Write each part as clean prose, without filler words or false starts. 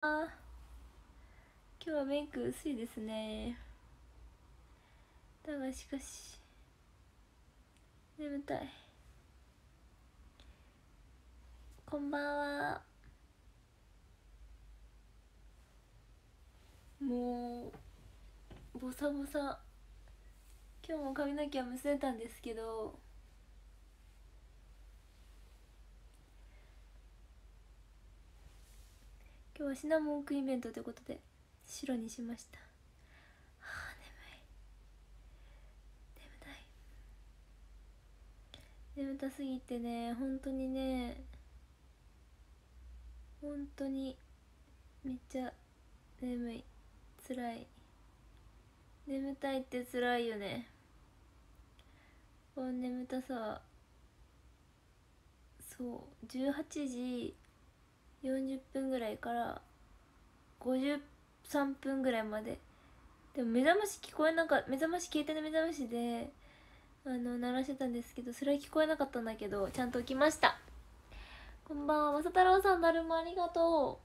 今日はメイク薄いですね。だがしかし眠たい。こんばんは。もうボサボサ。今日も髪の毛は結んでたんですけど、今日はシナモンクイベントということで白にしました。眠たすぎてね、本当にね、本当にめっちゃ眠い。辛い。眠たいって辛いよね。この眠たさは、そう18時40分ぐらいから53分ぐらいまで。でも目覚まし聞こえなかった。携帯の目覚ましで鳴らしてたんですけど、それは聞こえなかったんだけどちゃんと起きました。こんばんは。まさ太郎さん、だるまありがと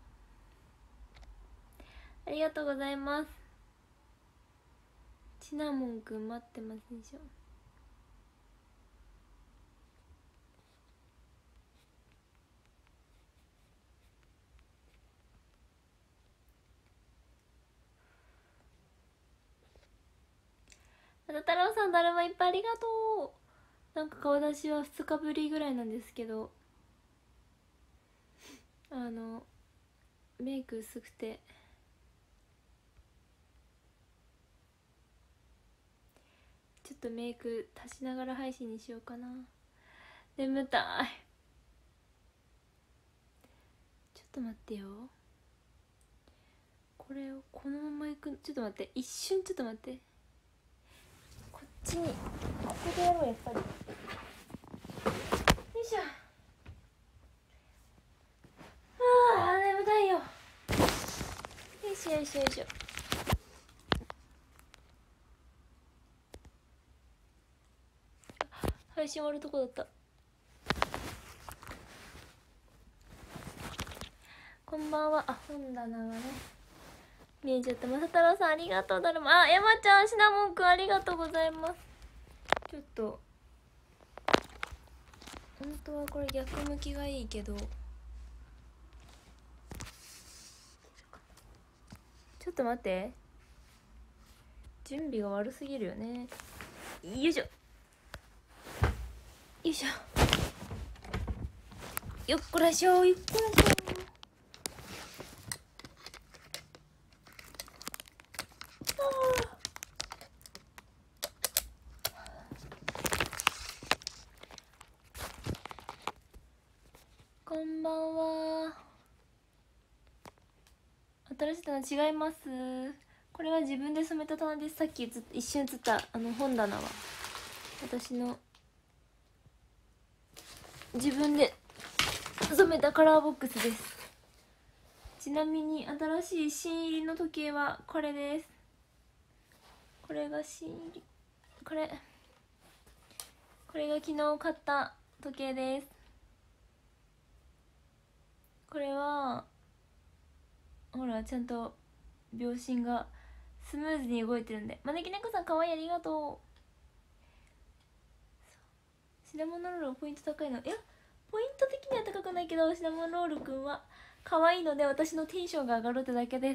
う。ありがとうございます。シナモンくん待ってますでしょ。まさ太郎さん、だるまいっぱいありがとう。なんか顔出しは2日ぶりぐらいなんですけど、メイク薄くてちょっとメイク足しながら配信にしようかな。眠たい。ちょっと待ってよ。これをこのままいく。ちょっと待って、一瞬。ちょっと待って、こっちに、ここでやろう。やっぱりよいしょ。眠たいよ。よいしょよいしょよいしょ。配信終わるとこだった。こんばんは。本棚がね見えちゃった。まさ太郎さん、ありがとう。だるま。山ちゃん、シナモンくん、ありがとうございます。ちょっと本当はこれ逆向きがいいけど、ちょっと待って、準備が悪すぎるよね。よいしょよいしょ。よっこらしょよっこらしょ。こんばんは。新しい棚違います。これは自分で染めた棚です。さっき一瞬映った本棚は私の自分で染めたカラーボックスです。ちなみに新しい新入りの時計はこれです。これが新入り。これが昨日買った時計です。これはほら、ちゃんと秒針がスムーズに動いてるんで。招き猫さん、かわいい。ありがとう。シナモンロールはポイント高いの？いや、ポイント的には高くないけど、シナモンロールくんは可愛いので私のテンションが上がるってだけです。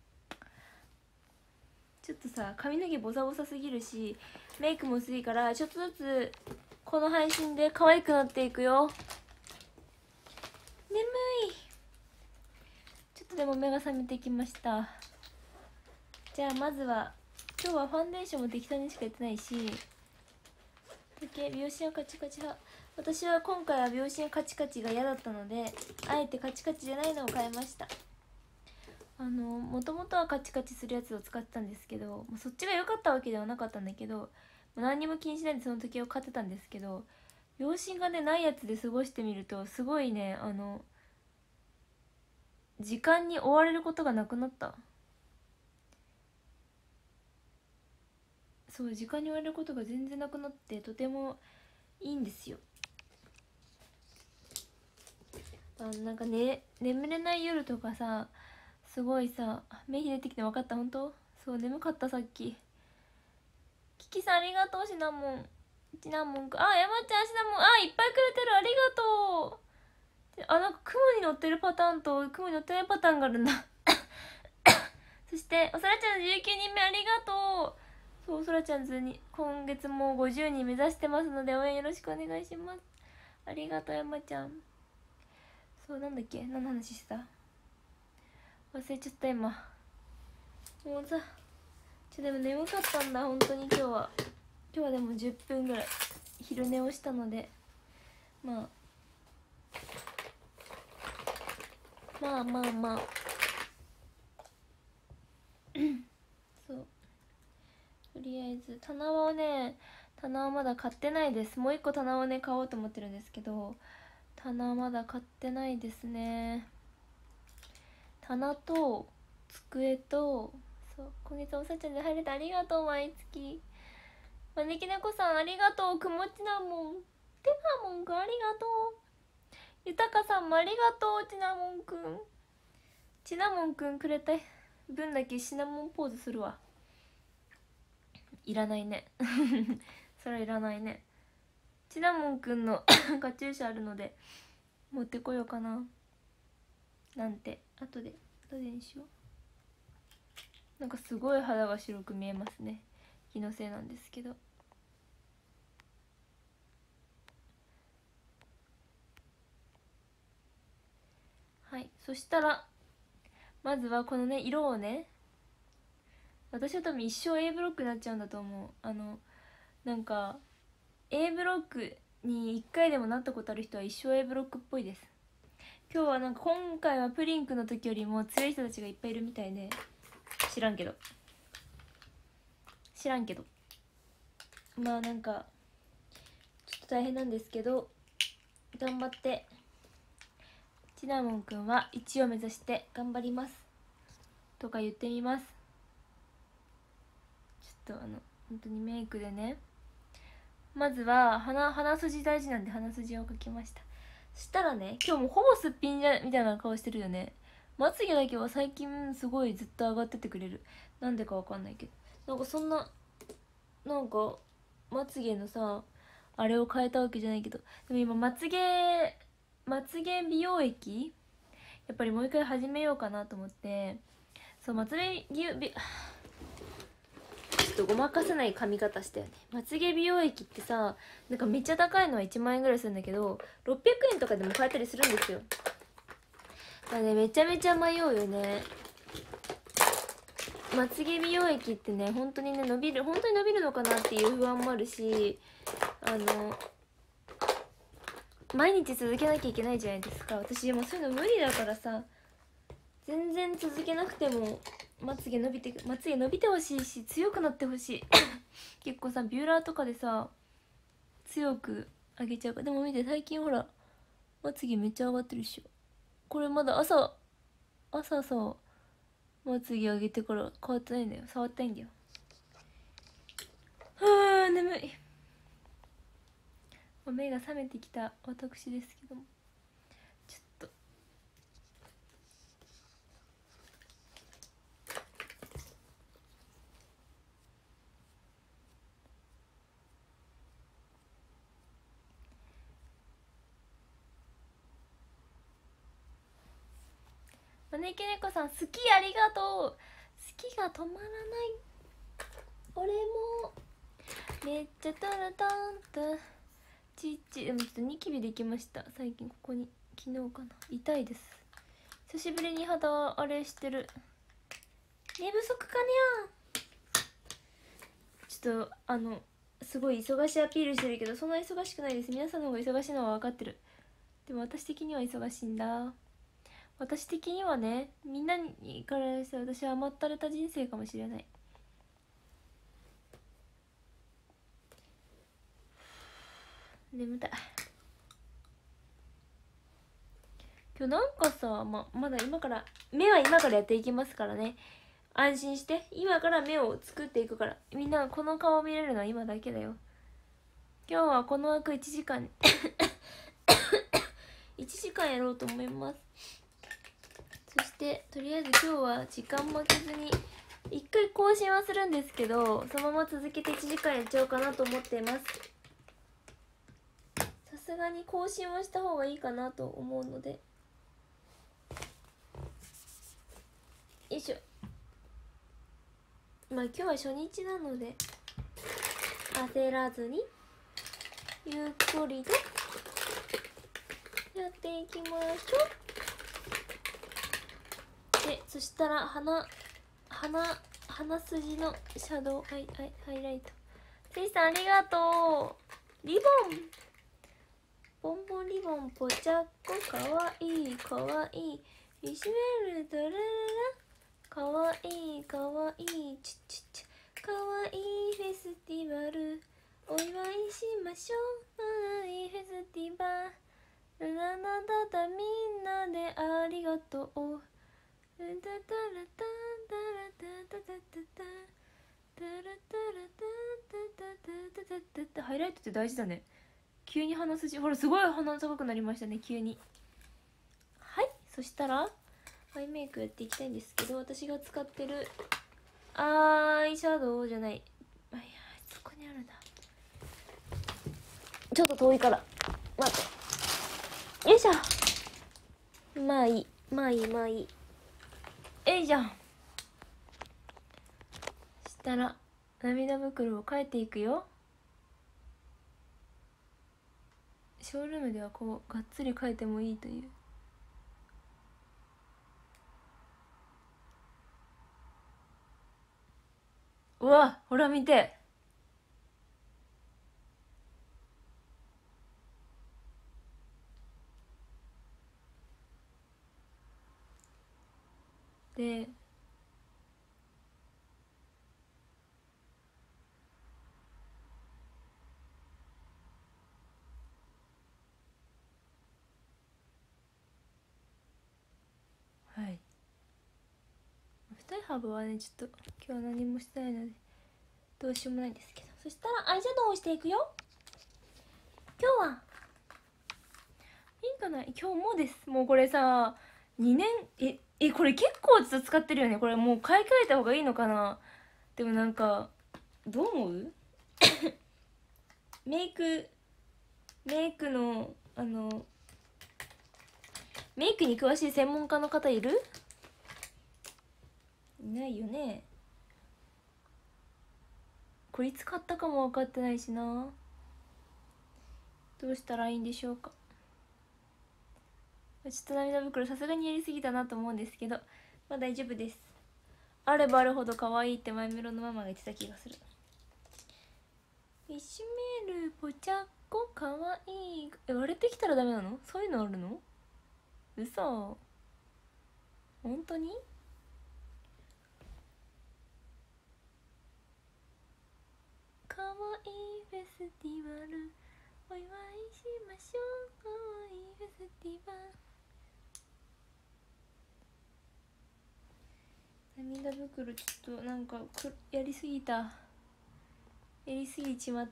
ちょっとさ、髪の毛ボサボサすぎるしメイクも薄いから、ちょっとずつこの配信で可愛くなっていくよ。眠い。ちょっとでも目が覚めてきました。じゃあまずは、今日はファンデーションも適当にしかやってないし、時計、秒針はカチカチ派。私は今回は秒針カチカチが嫌だったので、あえてカチカチじゃないのを変えました。もともとはカチカチするやつを使ってたんですけど、そっちが良かったわけではなかったんだけど、何にも気にしないでその時計を買ってたんですけど、秒針がねないやつで過ごしてみるとすごいね、時間に追われることがなくなった。そう、時間に追われることが全然なくなって、とてもいいんですよ。なんかね、眠れない夜とかさ、 すごいさ、目ひ出てきて分かった。本当？そう、眠かったさっき。キキさんありがとう。シナモンくん、山ちゃんシナモン、いっぱいくれてる、ありがとう。なんか雲に乗ってるパターンと雲に乗ってないパターンがあるんだそしておそらちゃん19人目ありがとう。そう、おそらちゃんずに今月も50人目指してますので応援よろしくお願いします。ありがとう山ちゃん。そう、なんだっけ、何の話してた、忘れちゃった今。もうさ、でも眠かったんだ本当に。今日はでも10分ぐらい昼寝をしたので、まあそう、とりあえず棚はまだ買ってないです。もう一個棚をね買おうと思ってるんですけど、棚はまだ買ってないですね。棚と机と、そう、今月おさちゃんで入れてありがとう。毎月招き猫さんありがとう。くもちなもん、てなもんくんありがとう。ゆたかさんもありがとう。ちなもんくん、ちなもんくんくれた分だけシナモンポーズするわ。いらないねそれはいらないね。ちなもんくんのカチューシャあるので持ってこようかななんて。後でにしよう。なんかすごい肌が白く見えますね。気のせいなんですけど。はい、そしたらまずはこのね色をね、私は多分一生 A ブロックになっちゃうんだと思う。なんか A ブロックに1回でもなったことある人は一生 A ブロックっぽいです。今日はなんか今回はプリンクの時よりも強い人たちがいっぱいいるみたいで、知らんけどまあなんかちょっと大変なんですけど頑張って、ちなもんくんは1を目指して頑張りますとか言ってみます。ちょっと本当にメイクでね、まずは鼻筋大事なんで鼻筋を描きました。そしたらね、今日もほぼすっぴんじゃみたいな顔してるよね。まつげだけは最近すごいずっと上がっててくれる。なんでかわかんないけど、なんかそんな、なんかまつげのさあれを変えたわけじゃないけど、でも今まつげ美容液やっぱりもう一回始めようかなと思って、そう、まつげちょっとごまかせない髪型したよね。まつげ美容液ってさ、なんかめっちゃ高いのは1万円ぐらいするんだけど600円とかでも買えたりするんですよ。だからね、めちゃめちゃ迷うよね。まつげ美容液ってね、本当にね本当に伸びるのかなっていう不安もあるし、毎日続けなきゃいけないじゃないですか。私もそういうの無理だからさ、全然続けなくてもまつげ伸びてほしいし強くなってほしい結構さビューラーとかでさ強く上げちゃうから。でも見て、最近ほらまつげめっちゃ上がってるっしょ。これまだ朝さまつげ上げてから変わってないんだよ。触ったいんだよ。はあ眠い。目が覚めてきた私ですけども、ちょっと招き猫さん好き、ありがとう。好きが止まらない。俺もめっちゃトラタンとちっち。でもちょっとニキビできました最近。ここに昨日かな、痛いです。久しぶりに肌あれしてる。寝不足かにゃ。ちょっとすごい忙しいアピールしてるけど、そんな忙しくないです。皆さんの方が忙しいのは分かってる。でも私的には忙しいんだ。私的にはね、みんなにからして私は甘ったれた人生かもしれない。眠たい。今日なんかさ、まだ目は今からやっていきますからね。安心して、今から目を作っていくから。みんなこの顔見れるのは今だけだよ。今日はこの枠1時間1時間やろうと思います。そしでとりあえず今日は時間負けずに一回更新はするんですけど、そのまま続けて1時間やっちゃおうかなと思っています。さすがに更新はした方がいいかなと思うので、よいしょ。まあ今日は初日なので焦らずにゆっくりとやっていきましょう。でそしたら鼻筋のシャドウハイライト。せいさんありがとう。リボンボンボンリボンぽちゃっこかわいいかわいいいしめるドラララかわいいかわいいチュチュチュかわいいフェスティバルお祝いしましょう。かわいいフェスティバルララダダみんなでありがとう。タタラタタラタタタタタタラタラタタタタタタタ。ハイライトって大事だね。急に鼻筋、ほらすごい鼻高くなりましたね急に。はい、そしたらアイメイクやっていきたいんですけど、私が使ってるアイシャドウじゃない、そこにあるんだ。ちょっと遠いから待って。よいしょ。まあいいえいじゃん。そしたら涙袋を変えていくよ。ショールームではこうがっつり変えてもいいという。うわほら見て。ではい太い幅はねちょっと今日は何もしてないのでどうしようもないんですけど、そしたらアイシャドウをしていくよ。今日はいいかな。今日もです。もうこれさ2年これ結構ずっと使ってるよね。これもう買い替えた方がいいのかな。でもなんかどう思うメイクのメイクに詳しい専門家の方いる？いないよね。これいつ買ったかも分かってないしな。どうしたらいいんでしょうか。ちょっと涙袋さすがにやりすぎたなと思うんですけど、まあ大丈夫です。あればあるほど可愛いってマイメロのママが言ってた気がする。いしめるぽちゃっこかわいい。割れてきたらダメなの？そういうのあるの？嘘。本当に？かわいいフェスティバルお祝いしましょう。かわいいフェスティバル。涙袋ちょっとなんかやりすぎちまった。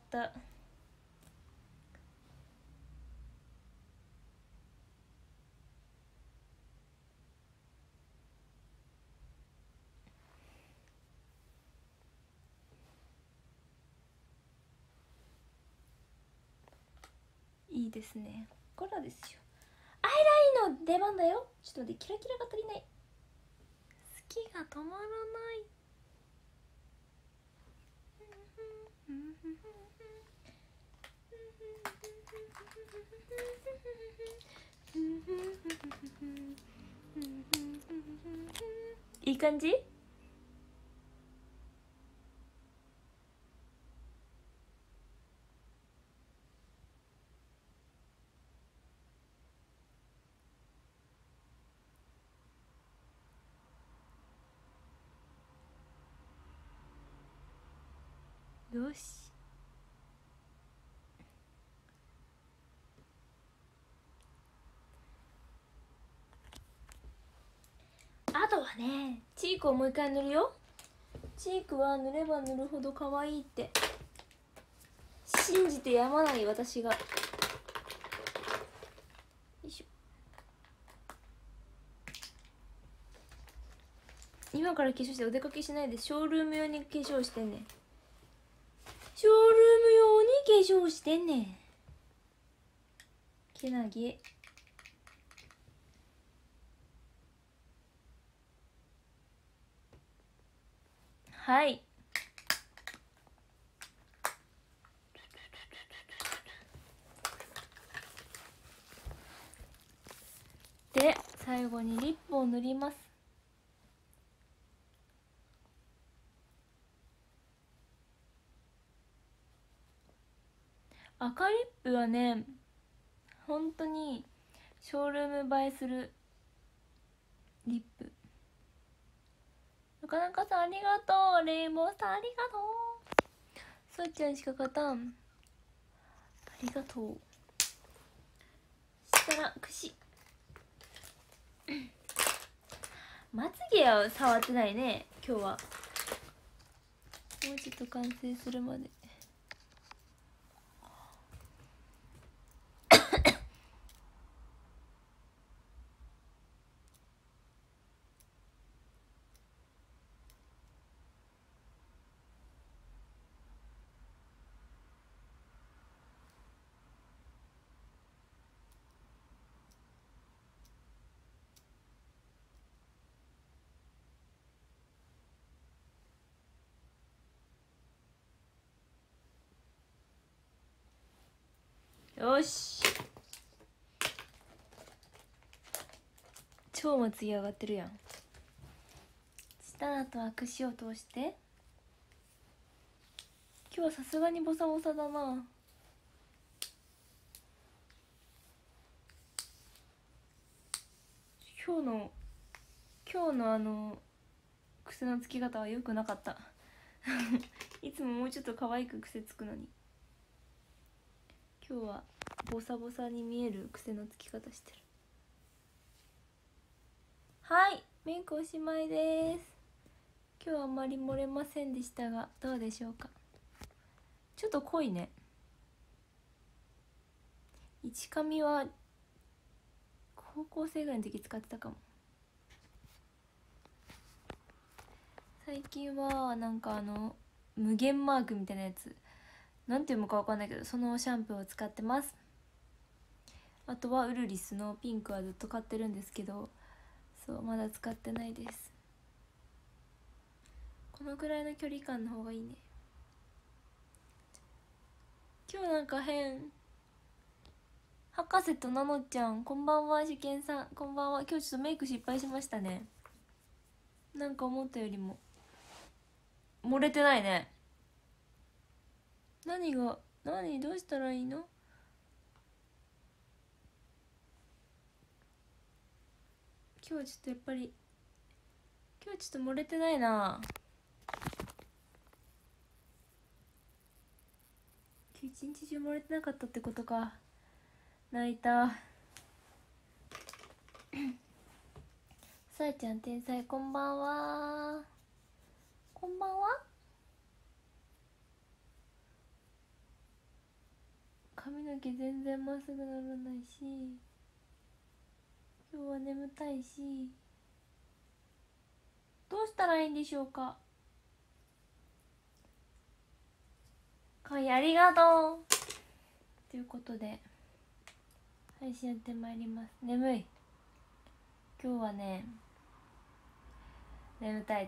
いいですね。ここからですよ。アイラインの出番だよ。ちょっと待って、キラキラが足りない。好きが止まらない。いい感じ？よし。あとはね、チークをもう一回塗るよ。チークは塗れば塗るほど可愛いって信じてやまない私が。よいしょ。 今から化粧してお出かけしないでショールーム用に化粧してんねん。ショールーム用に化粧してんねん。けなげ。はい。で最後にリップを塗ります。赤リップはね本当にショールーム映えするリップ。なかなかさんありがとう。レインボーさんありがとう。そうちゃんしか勝たん。ありがとう。したら串まつげは触ってないね今日は。もうちょっと完成するまで。よし、超まつげ上がってるやん。したらあとは串を通して。今日はさすがにボサボサだな。今日の癖のつき方は良くなかったいつももうちょっと可愛く癖つくのに、今日はボサボサに見える癖のつき方してる。はい、メイクおしまいです。今日はあまり漏れませんでしたがどうでしょうか。ちょっと濃いね。一髪は高校生ぐらいの時使ってたかも。最近はなんか無限マークみたいなやつ、なんていうのかわかんないけど、そのシャンプーを使ってます。あとはウルリスのピンクはずっと買ってるんですけど、そうまだ使ってないです。このくらいの距離感の方がいいね。今日なんか変。博士となのちゃんこんばんは。受験さんこんばんは。今日ちょっとメイク失敗しましたね。なんか思ったよりも漏れてないね。何どうしたらいいの。今日はちょっとやっぱり今日ちょっと漏れてないな。今日一日中漏れてなかったってことか。泣いたさあちゃん天才こんばんは。こんばんは。髪の毛全然まっすぐならないし、今日は眠たいし、どうしたらいいんでしょうか。かわいいありがとうということで配信やってまいります。眠い。今日はね眠たいです。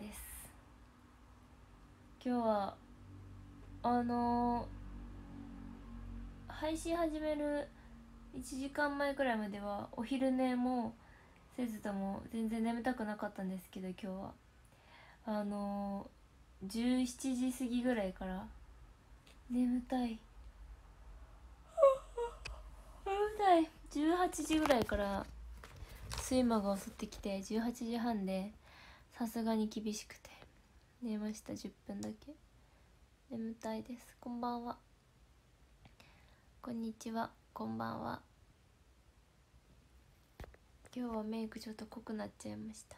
今日は配信始める1時間前くらいまではお昼寝もせずとも全然眠たくなかったんですけど、今日は17時過ぎぐらいから眠たい18時ぐらいから睡魔が襲ってきて、18時半でさすがに厳しくて寝ました。10分だけ眠たいです。こんばんは、こんにちは、こんばんは。今日はメイクちょっと濃くなっちゃいました。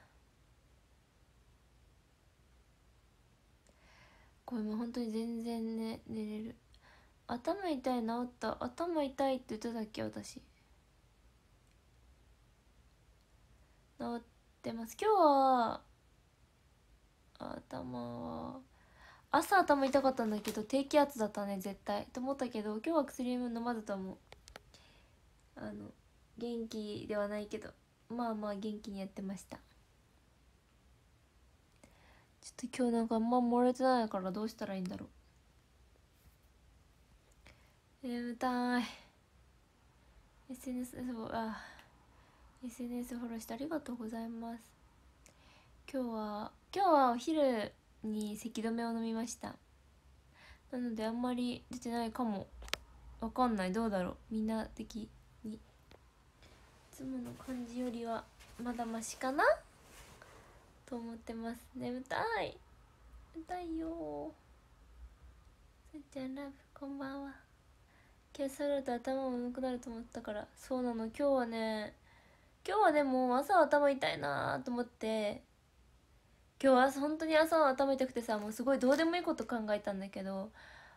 これもう本当に全然ね寝れる。頭痛い治った。頭痛いって言ってたっけ。私治ってます。今日は頭は朝頭痛かったんだけど低気圧だったね絶対と思ったけど、今日は薬飲まずとも元気ではないけどまあまあ元気にやってました。ちょっと今日なんかあんま漏れてないからどうしたらいいんだろう。眠たい。 SNS フォローしてありがとうございます。今日はお昼に咳止めを飲みました。なのであんまり出てないかも。わかんない、どうだろう、みんな的にいつもの感じよりはまだマシかなと思ってます。眠たいよ。さっちゃんラブこんばんは。今日ると頭も重くなると思ったから。そうなの、今日はでも朝頭痛いなと思って、今日は本当に朝は頭痛くてさ、もうすごいどうでもいいこと考えたんだけど、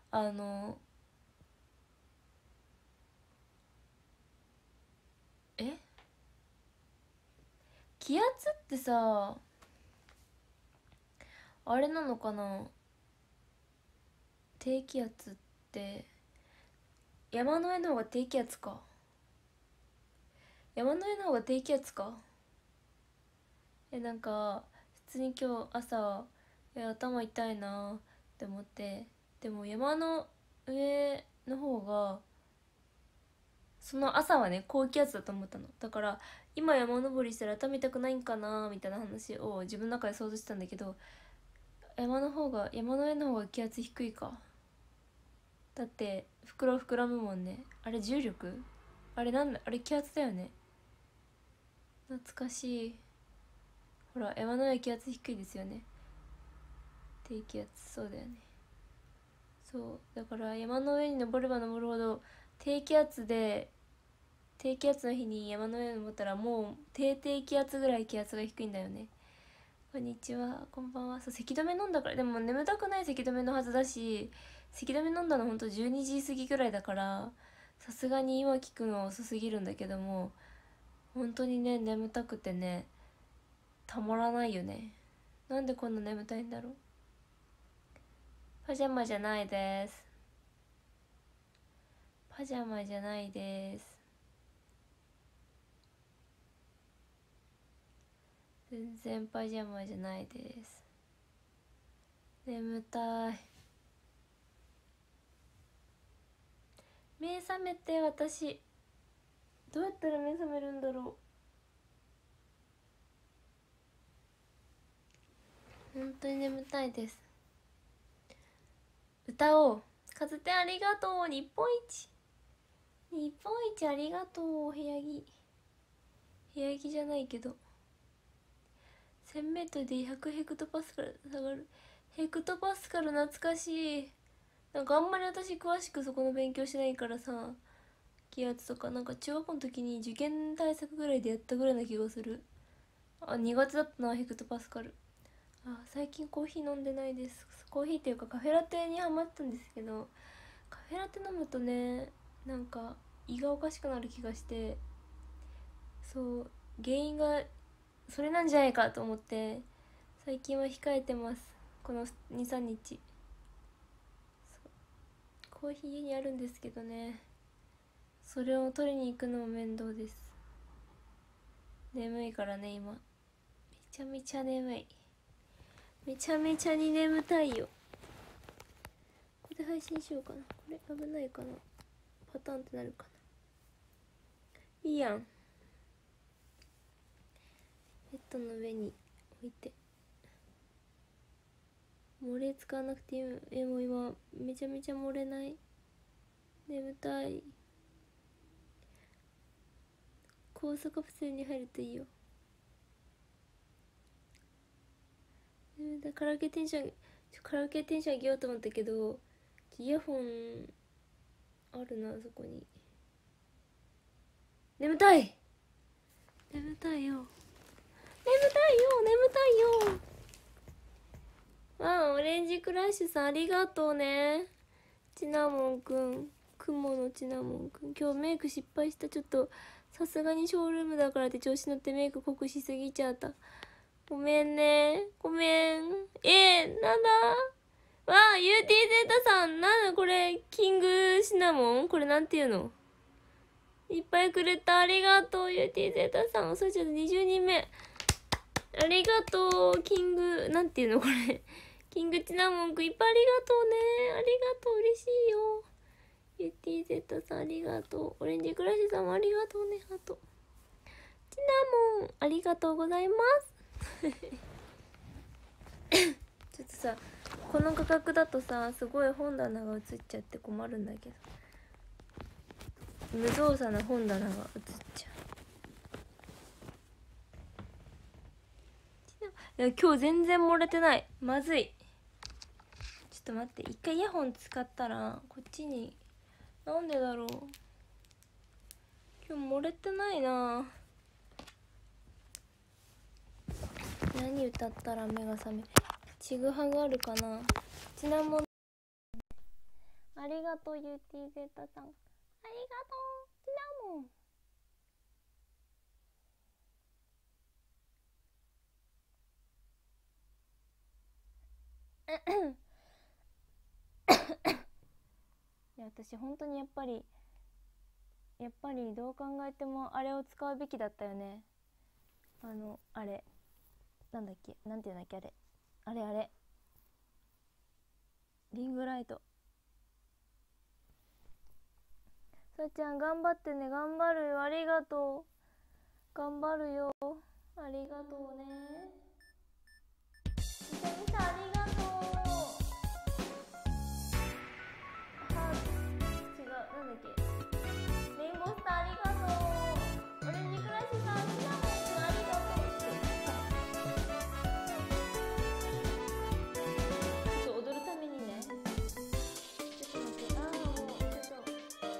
気圧ってさあれなのかな。低気圧って山の上の方が低気圧か。なんか普通に今日朝頭痛いなって思って、でも山の上の方がその朝はね高気圧だと思ったの。だから今山登りしたら頭痛くないんかなみたいな話を自分の中で想像してたんだけど、山の上の方が気圧低いか。だって袋膨らむもんね。あれ重力、あれなんだ、あれ気圧だよね。懐かしい。ほら山の上気圧低いですよね。低気圧、そうだよね。そうだから山の上に登れば登るほど低気圧の日に山の上に登ったらもう低気圧ぐらい気圧が低いんだよね。こんにちは、こんばんは。そう、咳止め飲んだから。でも眠たくない咳止めのはずだし、咳止め飲んだのほんと12時過ぎぐらいだから、さすがに今聞くのは遅すぎるんだけども、本当にね眠たくてねたまらないよね。なんでこんな眠たいんだろう。パジャマじゃないです。全然パジャマじゃないです。眠たい。目覚めて。私どうやったら目覚めるんだろう。本当に眠たいです。歌おう。カズテありがとう。日本一ありがとう。部屋着じゃないけど 1000m で100ヘクトパスカル下がる。ヘクトパスカル懐かしい。なんかあんまり私詳しくそこの勉強しないからさ、気圧とかなんか中学校の時に受験対策ぐらいでやったぐらいな気がする。苦手だったなヘクトパスカル。最近コーヒー飲んでないです。コーヒーっていうかカフェラテにハマったんですけど、カフェラテ飲むとねなんか胃がおかしくなる気がして、そう原因がそれなんじゃないかと思って最近は控えてます。この 2,3 日。コーヒー家にあるんですけどね、それを取りに行くのも面倒です。眠いからね今。めちゃめちゃ眠い。めちゃめちゃに眠たいよ。これ配信しようかな。これ危ないかな。パターンってなるかな。いいやん。ベッドの上に置いて。漏れ使わなくていい。もう今めちゃめちゃ漏れない。眠たい。高速カプセルに入るといいよ。カラオケテンション上げようと思ったけど、イヤホンあるな、そこに。眠たいよ。オレンジクラッシュさんありがとうね。チナモンくん、雲のチナモンくん、今日メイク失敗した。ちょっとさすがにショールームだからって調子乗ってメイク濃くしすぎちゃった。ごめんね。 UTZ さん、なんだこれ、キングシナモン、これなんていうの、いっぱいくれた、ありがとう UTZ さん。それちょっと20人目、ありがとう。キングなんていうのこれ、キングシナモンくん、いっぱいありがとうね。ありがとう、嬉しいよ。UTZ さんありがとう。オレンジクラッシュさんもありがとうね。あとシナモンありがとうございますちょっとさ、この価格だとさ、すごい本棚が映っちゃって困るんだけど、無造作な本棚が映っちゃう。いや、今日全然漏れてない。まずい。ちょっと待って、一回イヤホン使ったらこっちに、なんでだろう、今日漏れてないな。何歌ったら目が覚める、ちぐはぐあるかな。ちなもんありがとう UTZ さん、ありがとうちなもん。いや、私本当にやっぱりどう考えてもあれを使うべきだったよね。あれなんだっけ、なんていうんだっけ、あれリングライト。さっちゃん頑張ってね。頑張るよ、ありがとう。頑張るよ、ありがとうね。みさみさんありがとう。違う、なんだっけ、レインボースターありがとう。オレンジクラッシュさん、シナモンくんありがとう。ちょっと踊るためにね、ちょっと待って、もうちょっと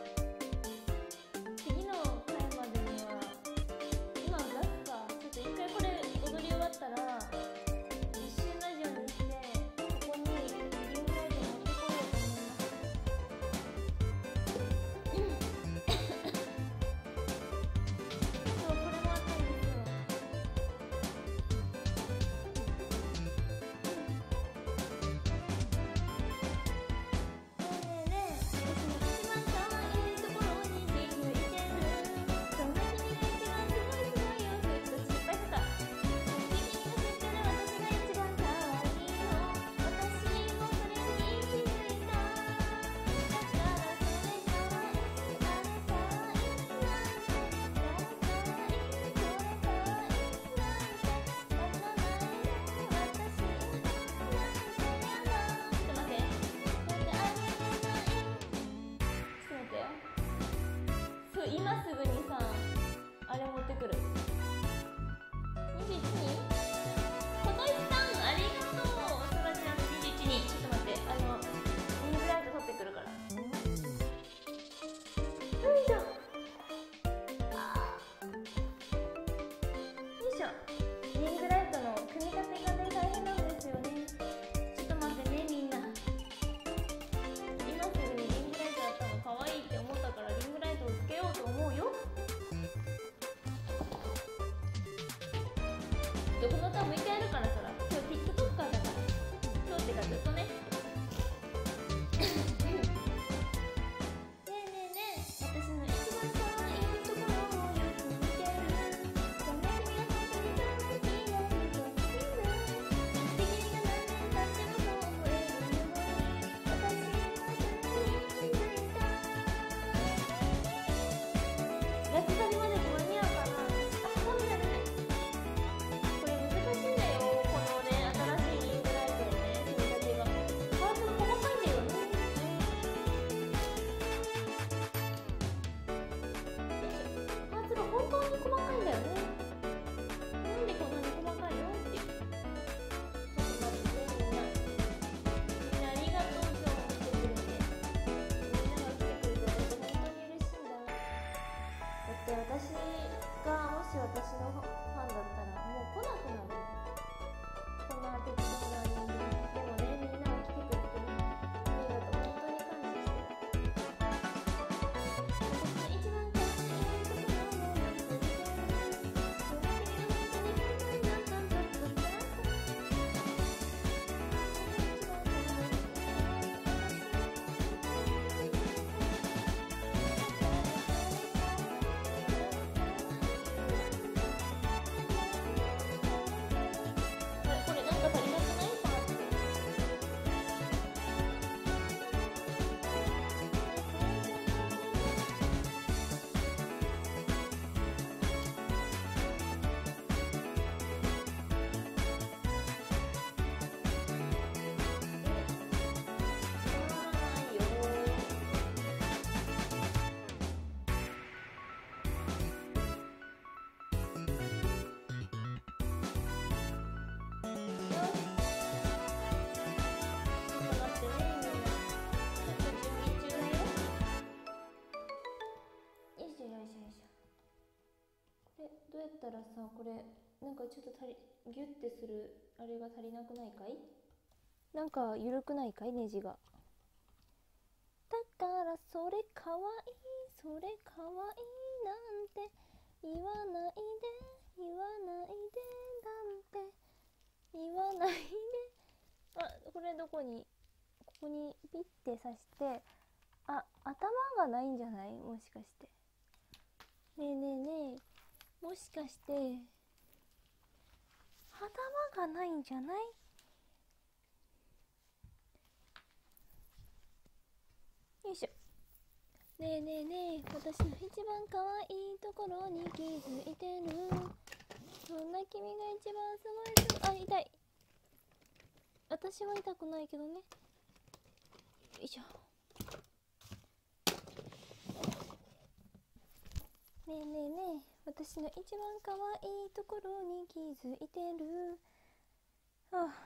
次の回までには今出すか。ちょっと一回これ踊り終わったら一瞬ラジオにして、ここにリングライト持ってこようと思います。そう、これもあったんですよ。ねえねえ、私の一番可愛いところに気づいてる。そんな君が一番すごいすごいよ。ずっと失敗してた。君が知ってる私が一番可愛いよ。私もそれに気づいた。だからそれ可愛い、あれ可愛いなんて、誰可愛い、これ可愛いなんて、わからないの私なんてやだ。ちょっと待って、待ってあげれない。ちょっと待ってよ。そう、今すぐにさ、あれ持ってくる。21人、こといさんありがとう。そらちゃんと21人、ちょっと待って、リングライト取ってくるから。よいしょ、よいしょ。リングライトの組み立てがね、大変なんですよね。ちょっと待ってね、みんな。今すぐにリングライトやったの可愛いって思ったから、リングライトをつけようと思うよ。どこの歌向いてやるから、そら今日 TikToker だから。今日ってかずっとね。ねえねえねえ、私の一番可愛いところをよく見てる。そんな君が本当に可愛いよ。ずっと好きだ。で君が何年経ってもそう思えるように、私もそれに気づいた。ラスサビまでに間に合うかな。多分やるね。これ難しいんだよやったらさ、これなんかちょっとギュッてするあれが足りなくないかい？なんか緩くないかい、ネジが。だからそれかわいい、それかわいいなんて言わないで、言わないでなんて言わないで。あ、これどこに、ここにピッて刺して、あ、頭がないんじゃない？もしかして。ねえねえねえ、もしかして頭がないんじゃない？よいしょ。ねえねえねえ、私の一番可愛いところに気づいてる。そんな君が一番すごいと。あ、痛い。私は痛くないけどね。よいしょ。ねえねえねえ、私の一番可愛いところに気づいてる。ああ、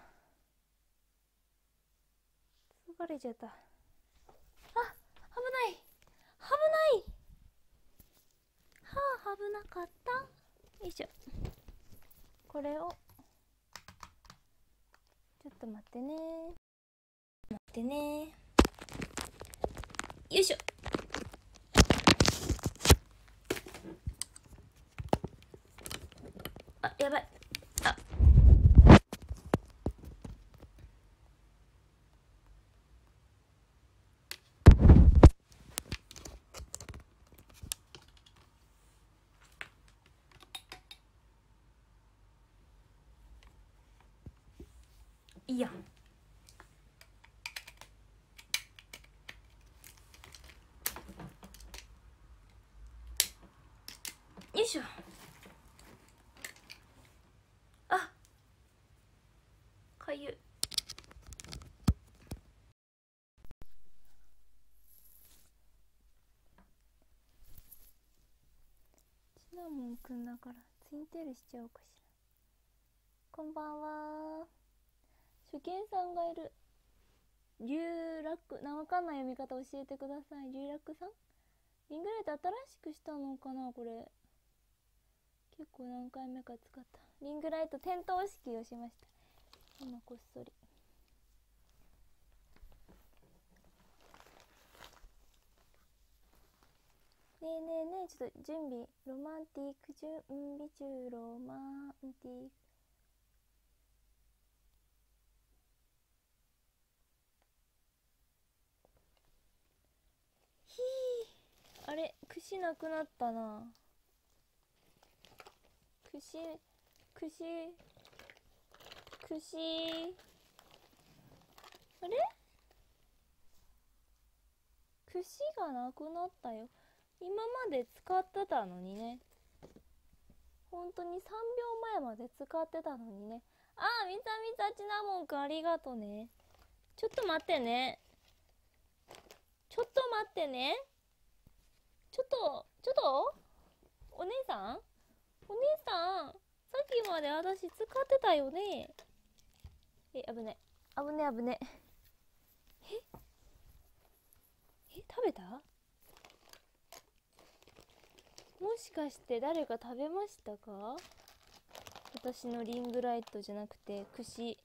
疲れちゃった。あ、危ない、危ない。はあ、危なかった。よいしょ。これをちょっと待ってね、待ってね。よいしょ。あ、やばい。あ、いいやん。よいしょ。あ、かゆ。シナモンくんだからツインテールしちゃおうかしら。こんばんは。初見さんがいる。リュウラク、わかんない読み方教えてください。リュウラクさん、リングライト新しくしたのかな。これ結構何回目か使った。リングライト点灯式をしました。今こっそり。ねえねえねえ、ちょっと準備。ロマンティック準備中。ロマンティック。ひー、あれ、串なくなったな。串あれ、串がなくなったよ。今まで使ってたのにね。本当に3秒前まで使ってたのにね。あー、みさみさちなもんくんありがとね。ちょっと待ってね。ちょっと待ってね。ちょっとお姉さん、お姉さん、さっきまで私使ってたよね。え、危ね危ね危ね。食べた？もしかして誰か食べましたか？私のリングライトじゃなくて串。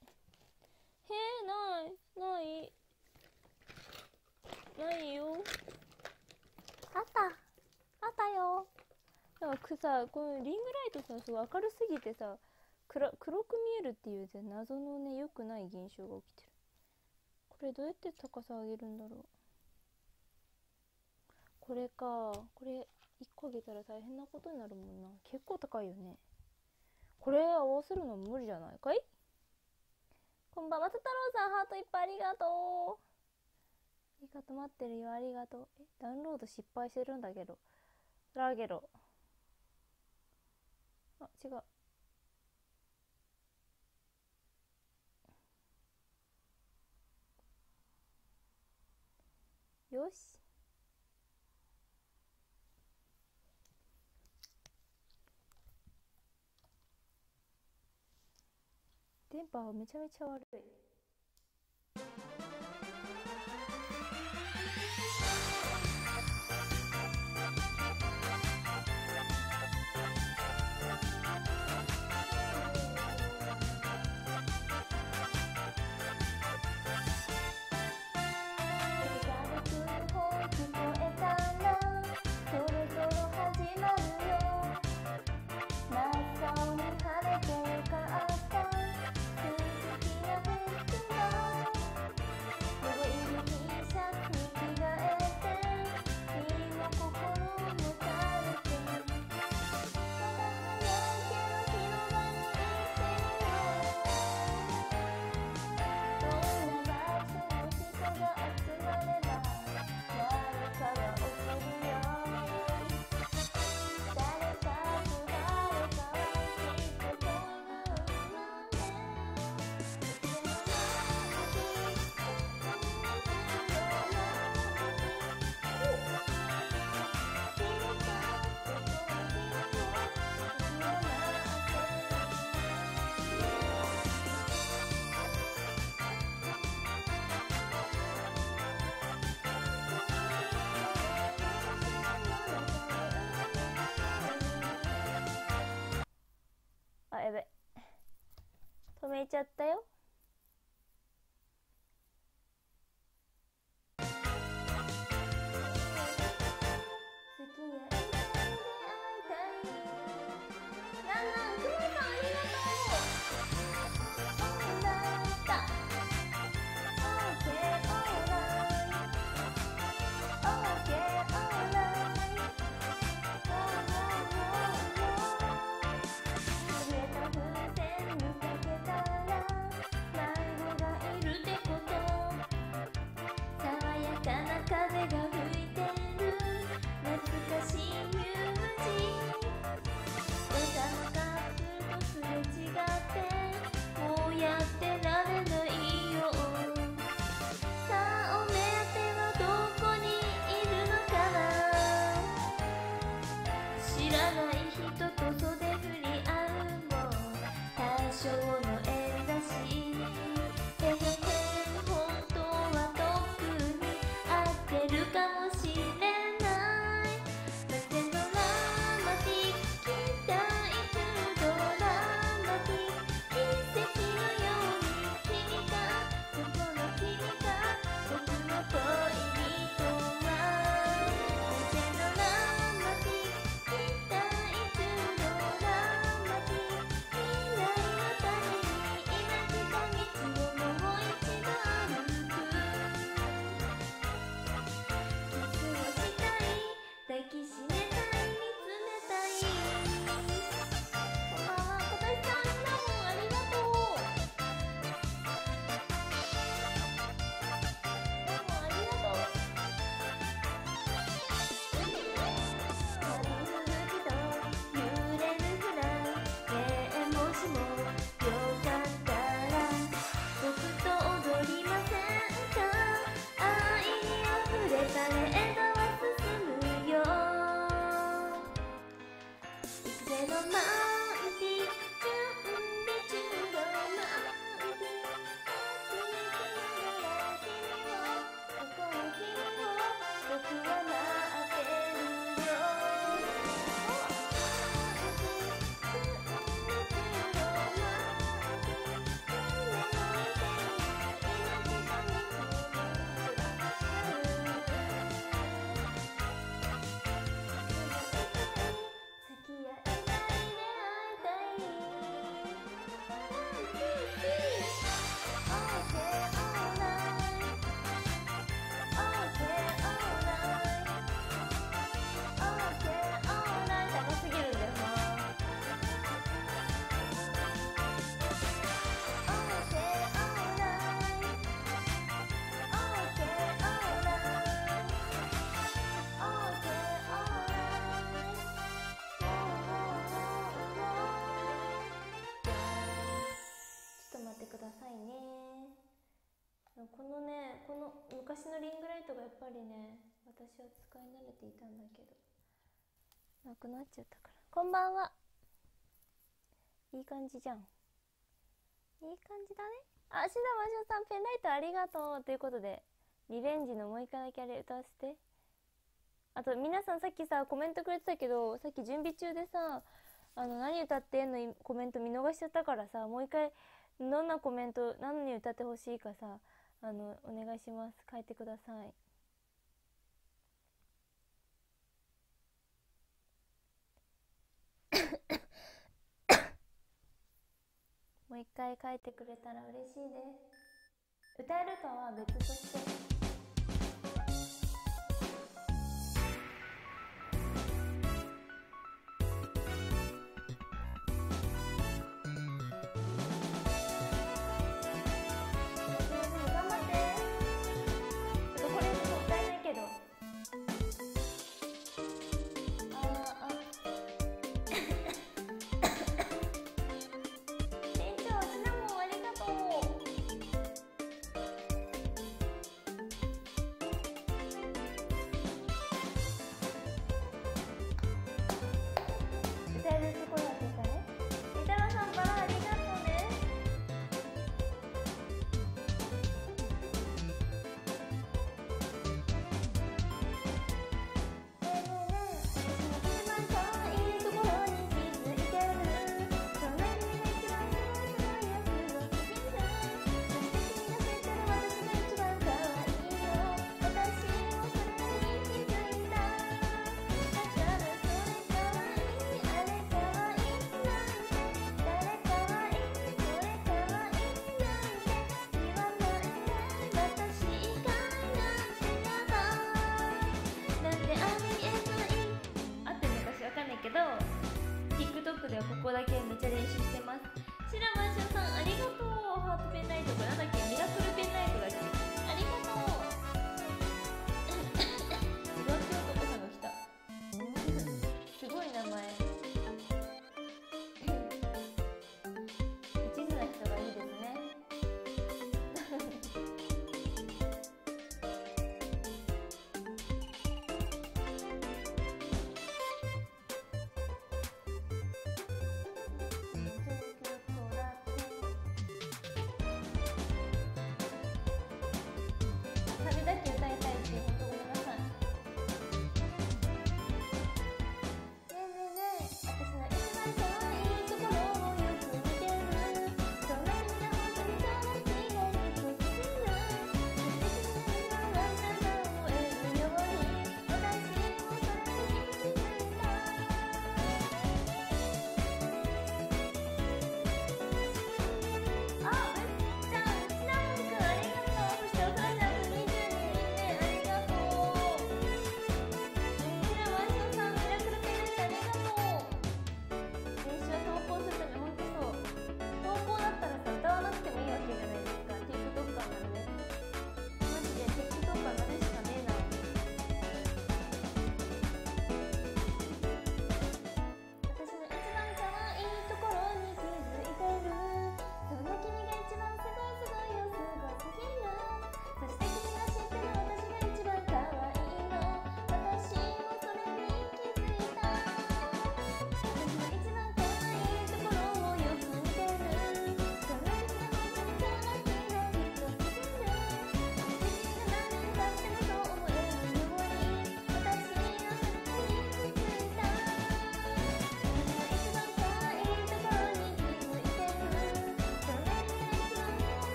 ないよ。あったよ。なんかさ、このリングライトさ、すごい明るすぎてさ、黒く見えるっていう謎のね、良くない現象が起きてる。これどうやって高さ上げるんだろう。これか。これ1個上げたら大変なことになるもんな。結構高いよね。これ合わせるの無理じゃないかい？こんばんは、た太郎さん、ハートいっぱいありがとう。ありがとう、待ってるよ、ありがとう。ダウンロード失敗してるんだけど。あ、違う。よし。電波はめちゃめちゃ悪い。 止めちゃったよ。好きやいたいで会いたい。ランランくまさんありがとう。オーライだ。オーケーオーライ。オーケーオーライ。オーオーオーオー。濡れた風船見かけたら迷子がいるってこと。爽やかな風が吹いてる懐かしい友人。お茶のカップルとすれ違ってもうやってられないよ。さあお目当てはどこにいるのかな。知らない人と袖振り合うも多少の縁だし、へへへ本当はとっくに合ってるかもしれない。無線ドラマティック大中ドラマティック奇跡のように君がそこの君が僕の恋人は。無線ドラマティック大中ドラマティック未来のために今来た道をもう一度歩く。キスをしたい抱きしめたい見つめたい。こんばんは、小林さん、シナモンありがとう。シナモンありがとう。波吹雪と揺れるフライ、ねえもしもよかったら僕と踊りませんか。愛にあふれたレードは進むよ。いつでもマウンティ準備中のマウンティ集めてながら君をここの君を僕は待ってるよ。くださいね。このね、この昔のリングライトがやっぱりね、私は使い慣れていたんだけどなくなっちゃったから。こんばんは。いい感じじゃん。いい感じだね。あ、シナマショさんペンライトありがとうということで、リベンジのもう一回だけあれ歌わせて。あと皆さんさっきさコメントくれてたけど、さっき準備中でさ何歌ってんのコメント見逃しちゃったからさ、もう一回どんなコメント何歌ってほしいかさお願いします。書いてください。もう一回書いてくれたら嬉しいです。歌えるかは別として。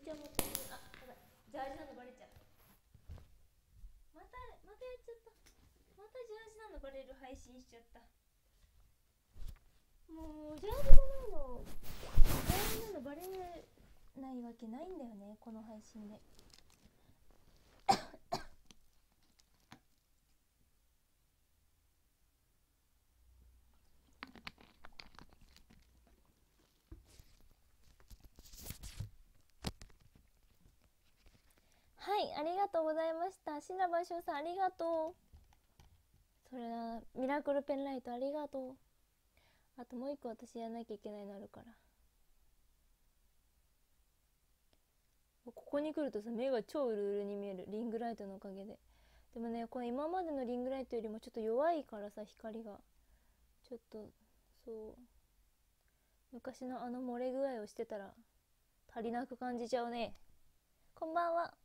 ちゃ持ってる。あ、やばい、ジャージなのバレちゃう。またやっちゃった。またジャージなのバレる配信しちゃった。もうジャージがないの、ジャージなのバレないわけないんだよね、この配信で。はい、ありがとうございました。シナバショウさんありがとう。それな、ミラクルペンライトありがとう。あともう一個私やらなきゃいけないのあるから。ここに来るとさ、目が超うるうるに見える、リングライトのおかげで。でもね、この今までのリングライトよりもちょっと弱いからさ、光がちょっと、そう、昔のあの漏れ具合をしてたら足りなく感じちゃうね。こんばんは。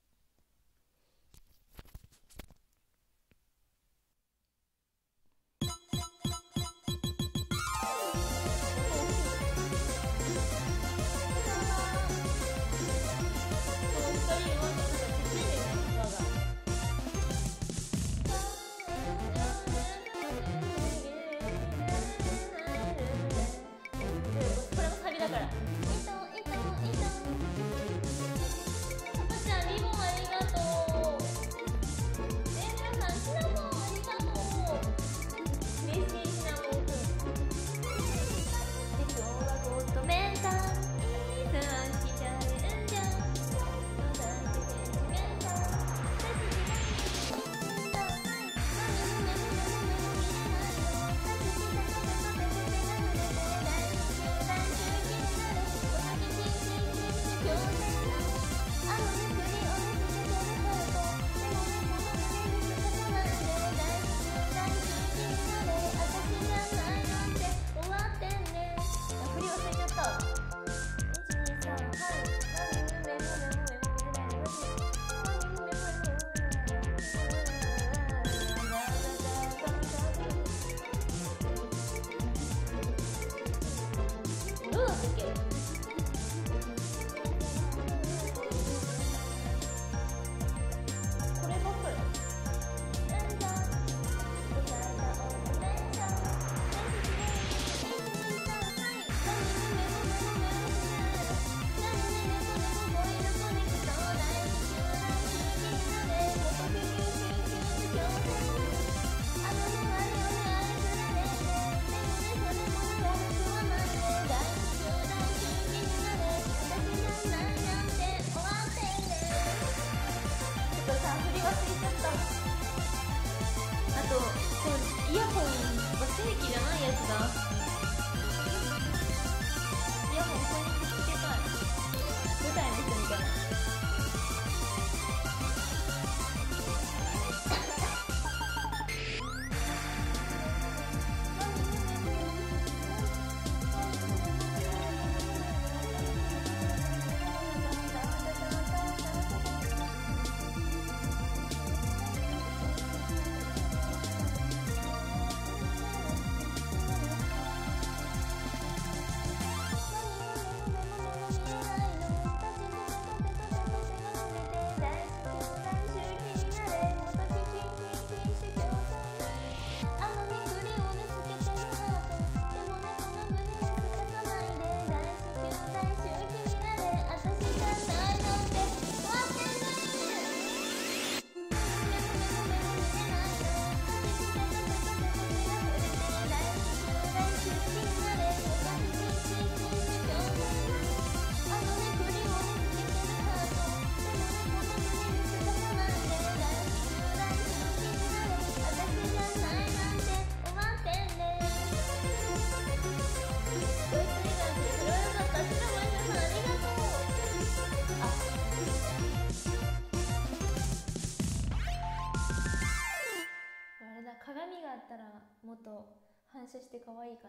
鏡があったらもっと反射して可愛いか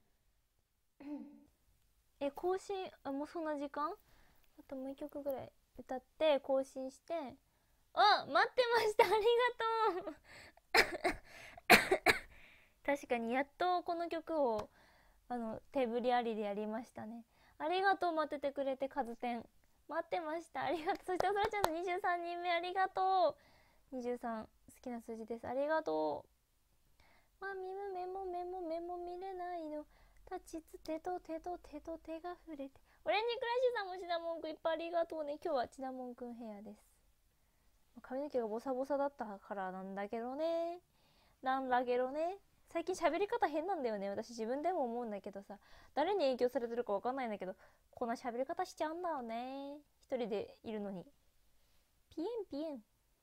な。更新、もうそんな時間？あともう一曲ぐらい歌って更新して、あ、待ってました、ありがとう確かにやっとこの曲を手振りありでやりましたね。ありがとう、待っててくれて。カズテン待ってました。ありがとう。そしておそらちゃんの23人目ありがとう。23好きな数字です。ありがとう。まみむ目も目も目も見れないの、立ちつてと手と手と手が触れて。オレンジクラッシュさんもシナモンくんいっぱいありがとうね。今日はシナモンくんヘアです。髪の毛がボサボサだったからなんだけどね。最近喋り方変なんだよね。私自分でも思うんだけどさ、誰に影響されてるかわかんないんだけど、こんな喋り方しちゃうんだよね。一人でいるのに。ピエンピエン。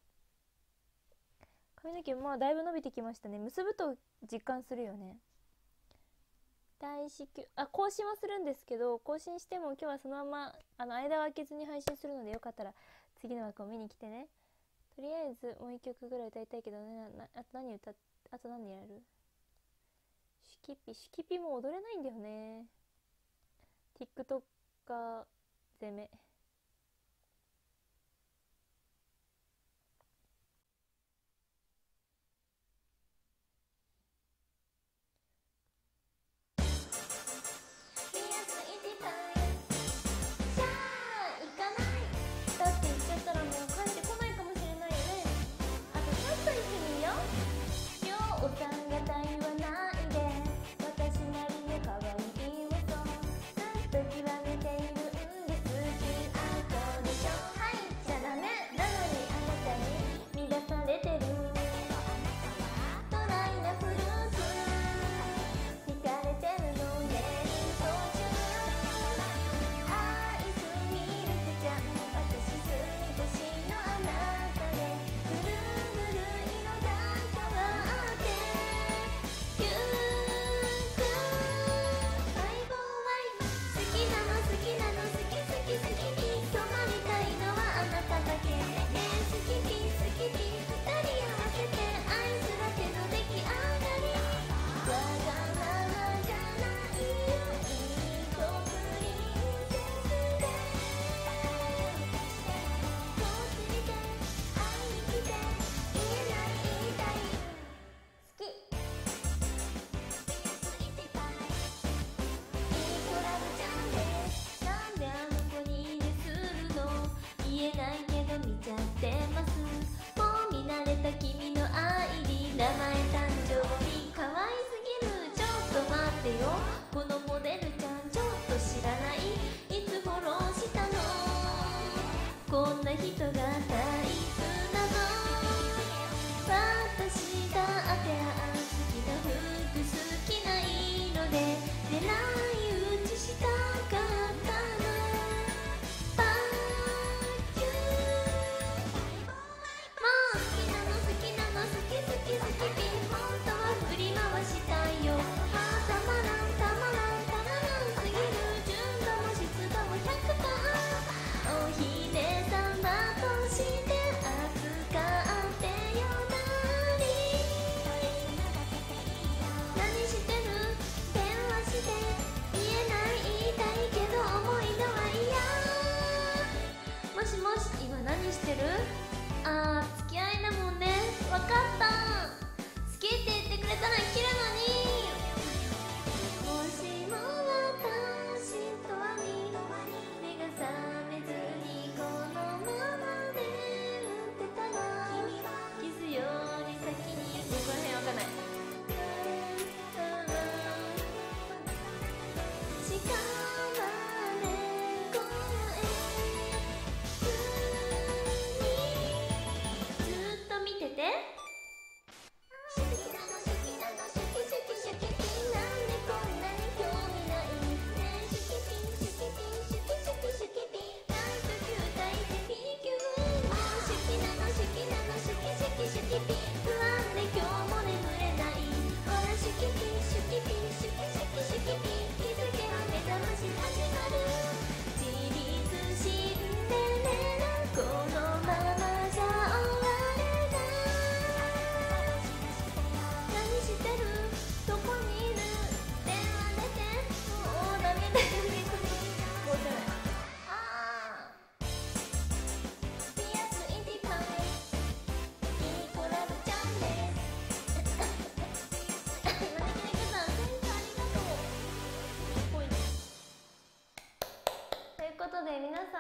髪の毛まあだいぶ伸びてきましたね。結ぶと実感するよね。大至急更新はするんですけど、更新しても今日はそのまま間を空けずに配信するので、よかったら次の枠を見に来てね。とりあえずもう一曲ぐらい歌いたいけどね。あと何やる？シュキピも踊れないんだよね。TikToker 攻め。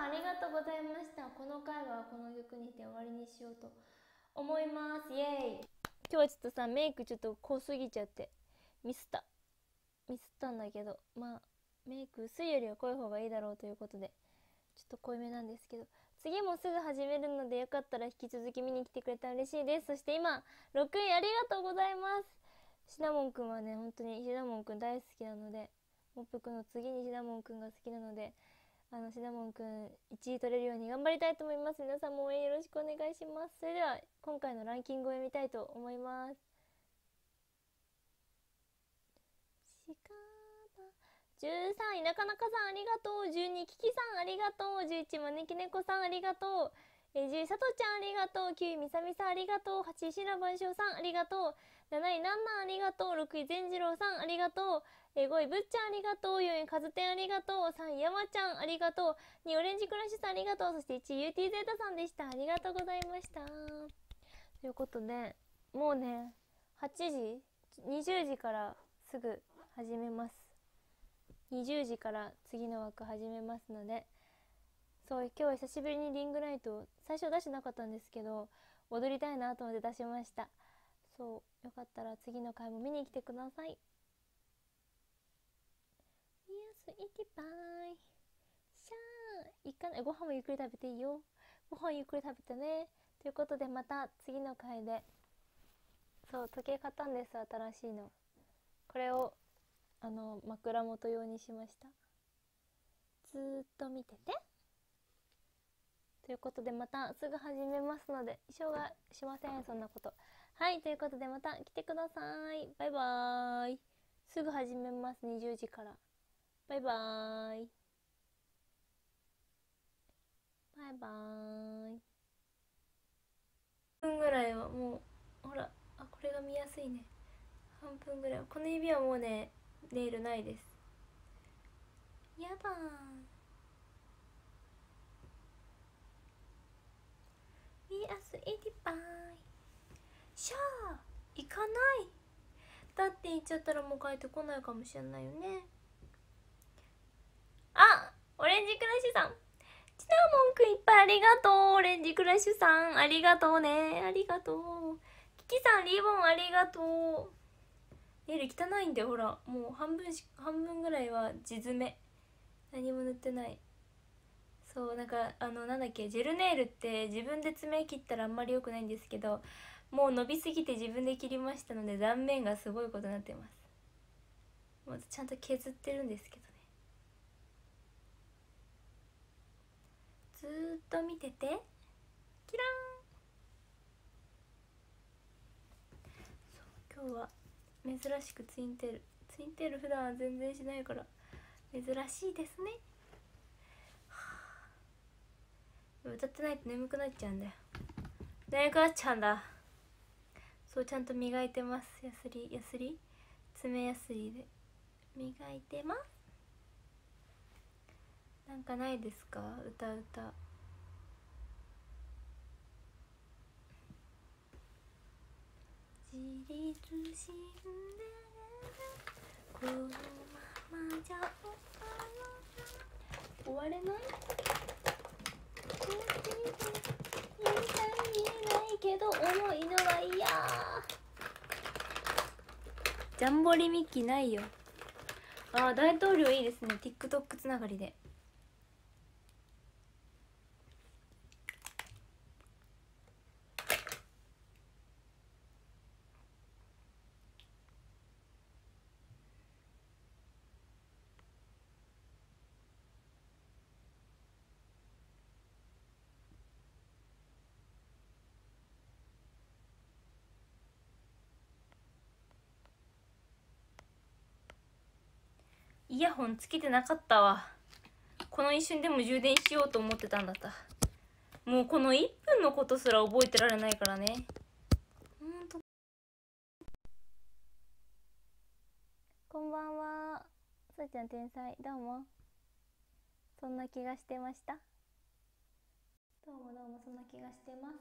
ありがとうございました。この回はこの曲にて終わりにしようと思います。イエーイ。今日はちょっとさ、メイクちょっと濃すぎちゃってミスったんだけど、まあメイク薄いよりは濃い方がいいだろうということでちょっと濃いめなんですけど、次もすぐ始めるのでよかったら引き続き見に来てくれたら嬉しいです。そして今6位ありがとうございます。シナモンくんはね、本当にシナモンくん大好きなので、モップくんの次にシナモンくんが好きなので、シナモンくん1位取れるように頑張りたいと思います。皆さんも応援よろしくお願いします。それでは今回のランキングを読みたいと思います。13位なかなかさんありがとう。12位キキさんありがとう。11位招き猫さんありがとう。10位さとちゃんありがとう。9位みさみさんありがとう。8位しらばんしょうさんありがとう。7位なんなんありがとう。6位善次郎さんありがとう。5位ぶっちゃんありがとう。4位かずてんありがとう。3位やまちゃんありがとう。2位オレンジクラッシュさんありがとう。そして1位 UT ゼータさんでした。ありがとうございました。ということでもうね8時20時からすぐ始めます。20時から次の枠始めますので、そう今日は久しぶりにリングライト最初出してなかったんですけど、踊りたいなと思って出しました。そうよかったら次の回も見に来てください。スイーティパイシャーいかない。ご飯もゆっくり食べていいよ。ご飯ゆっくり食べてね。ということでまた次の回で、そう時計買ったんです、新しいの。これを枕元用にしました。ずーっと見ててということで、またすぐ始めますので一生がしません、そんなこと。はい、ということでまた来てください。バイバーイ。すぐ始めます、20時から。バイバーイ。バイバーイ。半分ぐらいはもうほら、これが見やすいね。半分ぐらい、この指はもうねネイルないです。やだー。We are sweetie pie。シャー行かない。だって言っちゃったらもう帰ってこないかもしれないよね。オレンジクラッシュさん、シナモンくんいっぱいありがとう。オレンジクラッシュさんありがとうね。ありがとう。キキさんリボンありがとう。ネイル汚いんだよ、ほらもう半分ぐらいは地詰め、何も塗ってない。そうなんかなんだっけ、ジェルネイルって自分で爪切ったらあんまり良くないんですけど、もう伸びすぎて自分で切りましたので断面がすごいことになってます。もうちゃんと削ってるんですけどね。ずーっと見ててキラーン。そう今日は珍しくツインテール普段は全然しないから珍しいですね。歌ってないと眠くなっちゃうんだよ。眠くなっちゃうんだ。そうちゃんと磨いてます。ヤスリ爪ヤスリで磨いてます。なんかないですか？歌自立心でこのままじゃ終われない。言いたい言えないけど重いのは嫌。ジャンボリミッキーないよ。大統領いいですね。 TikTok つながりで。イヤホンつけてなかったわ。この一瞬でも充電しようと思ってたんだった。もうこの1分のことすら覚えてられないからね。こんばんは。さーちゃん天才、どうも。そんな気がしてました。どうもそんな気がしてます。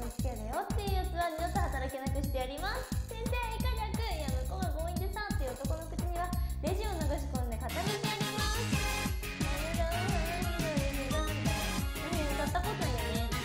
お付き合いだよっていうやつは二度と働けなくしてやります。先生以下略。いや向こうが強引でさっていう男の口にはレジを流し込んで固めてやります。歌ったことないよね。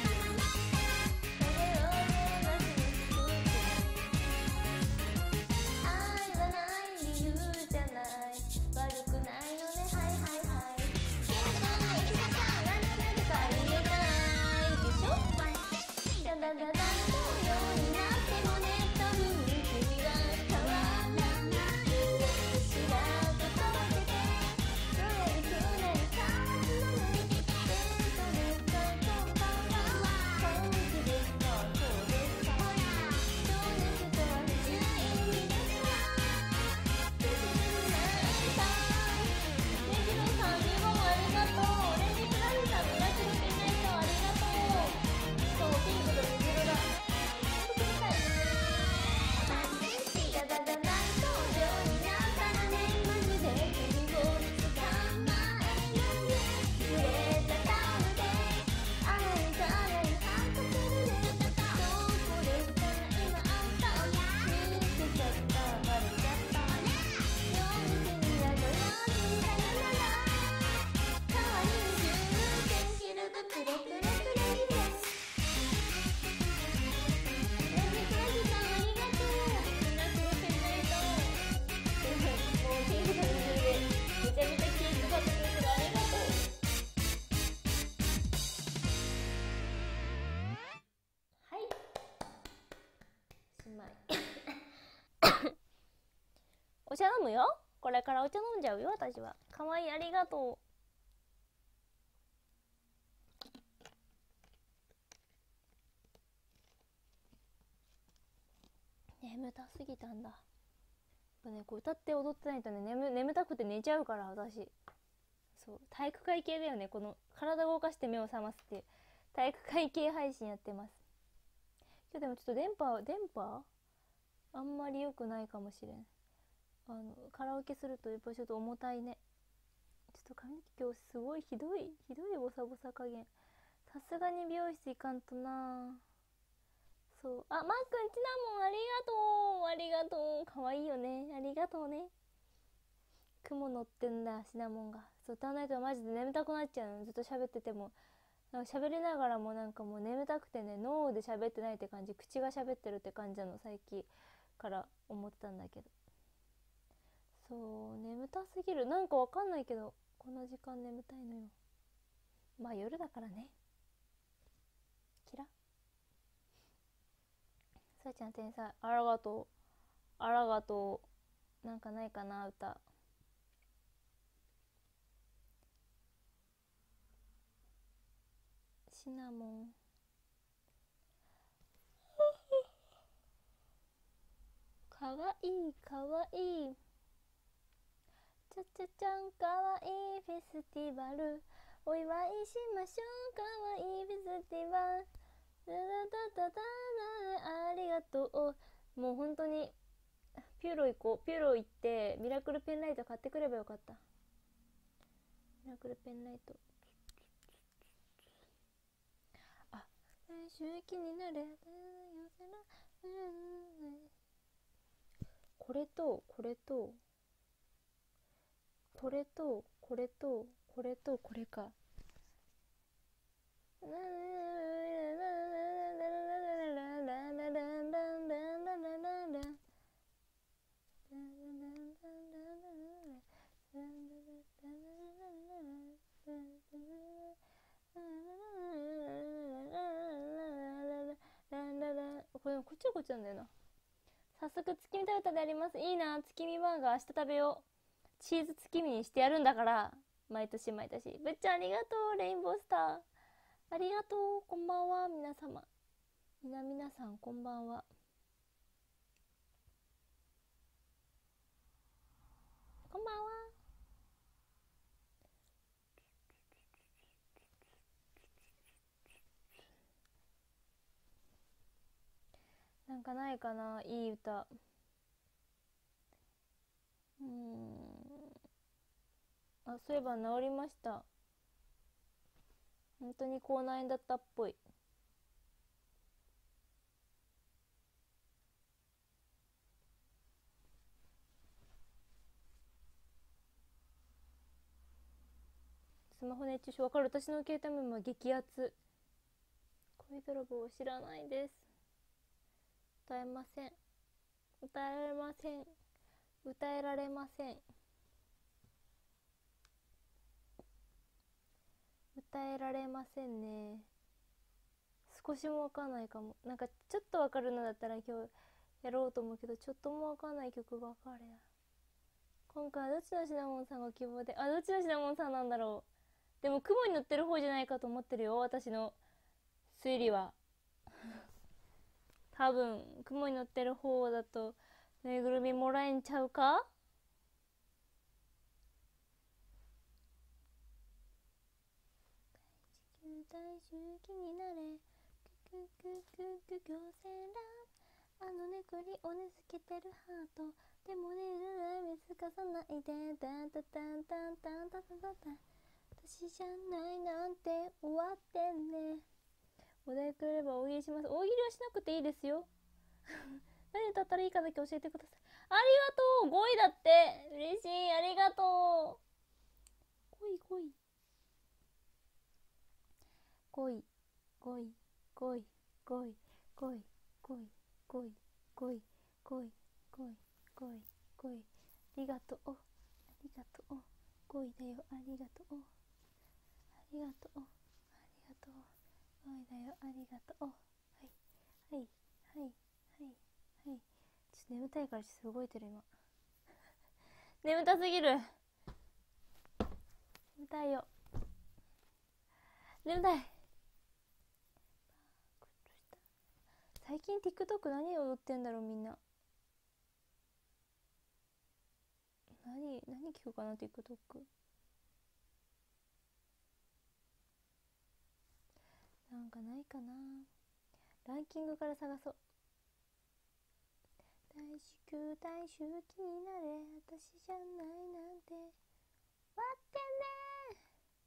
愛はない理由じゃない、悪くないのね、はいはいはい。健康な生き方何々かありえないでしょ。ダダダダンとようになってもねっとる君は変わらないね。しらっと届けてどれにくなり変わるのね。デートですか、こんばんは。本気ですか、そうですか。情熱とは不思議ですわ。不思議ないかい。ネジの32本ありがとう。オレンジプラスさんミラクルペンライトありがとう。そうピンクと水色だ。ほんとください。ダダダダンとようになったらね、マジで君を捕まえるね。濡れたタオルで洗いざらい吐かせるね。そうこれから今あんたを見つけちゃった、バレちゃった。夜店には土曜日さよなら。代わりに10点シルブプレプレプレリレ。レジクラジさんありがとう。ミラクルペンライト。もうピンクと水色でめちゃめちゃ気配ってくれてる、ありがとう。はい、おしまい。お茶飲むよ。これからお茶飲んじゃうよ私は。かわいい、ありがとう。眠たすぎたんだ。やっぱね、こう歌って踊ってないとね、眠たくて寝ちゃうから私。そう体育会系だよね、この体動かして目を覚ますっていう体育会系配信やってます。今日でもちょっと電波あんまり良くないかもしれん。カラオケするとやっぱちょっと重たいね。ちょっと髪の毛今日すごいひどいボサボサ加減。さすがに美容室行かんとな。そう、あ、マックンちなもんありがとう、ありがとう、かわいいよね、ありがとうね。雲乗ってんだシナモンが。そう、歌わないとマジで眠たくなっちゃうの。ずっと喋っててもなんか喋りながらもなんかもう眠たくてね、脳で喋ってないって感じ、口が喋ってるって感じなの、最近から思ったんだけど。そう眠たすぎる、なんかわかんないけどこの時間眠たいのよ。まあ夜だからね。キラさあちゃん天才、あらがとうあらがとう。なんかないかな歌。シナモンかわいいかわいい。ちゃちゃちゃんかわいいフェスティバルお祝いしましょう。かわいいフェスティバルダダダダダ。ありがとう。もう本当にピューロ行こう。ピューロ行ってミラクルペンライト買ってくればよかった。ミラクルペンライト。あ、周期になれこれとこれとこれとこれとこれとこれか。これこっちはこっちなんだよな。早速月見食べたであります。いいな、月見バーガー明日食べよう。チーズ月見にしてやるんだから、毎年毎年。ぶっちゃんありがとう。レインボースターありがとう。こんばんは皆様。皆さんこんばんは。こんばんは。なんかないかな、いい歌。あ、そういえば治りました。本当に口内炎だったっぽい。 スマホ熱中症。わかる。私の携帯メモは激アツ。恋泥棒知らないです。歌えません。歌えられません。歌えられません。歌えられませんね。少しもわかんないかも。なんかちょっとわかるのだったら今日やろうと思うけど、ちょっともわかんない曲ばかりだ。今回はどっちのシナモンさんが希望で、どっちのシナモンさんなんだろう。でも雲に乗ってる方じゃないかと思ってるよ、私の推理は。多分雲に乗ってる方だとぬいぐるみもらえんちゃうか。大周期になれククククク行船だ。ねくりをねつけてるハートでもね見つかさないでタンタタンタンタンタタタタン。私じゃないなんて終わってんね。お題くれれば大喜利します。大喜利はしなくていいですよ。何歌ったらいいかだけ教えてください。ありがとう。5位だって。嬉しい。ありがとう。5位5位5位5位5位5位5位5位5位5位5位5位5位5位ありがとう。ありがとう。5位だよ。ありがとう。ありがとう。ありがとう。5位だよ。ありがとう。はいはいはいはいはい。ちょっと眠たいからちょっと動いてる今。眠たすぎる。眠たいよ。眠たい。最近 TikTok 何踊ってんだろうみんな。何聞くかな TikTok。なんかないかな。ランキングから探そう。大至急大周期になれ私じゃないなんて割ってね。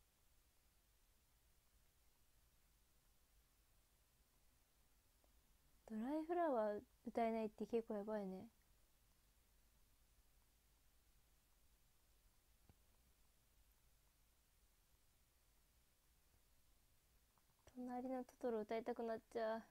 ドライフラワー歌えないって結構やばいね。隣のトトロ歌いたくなっちゃ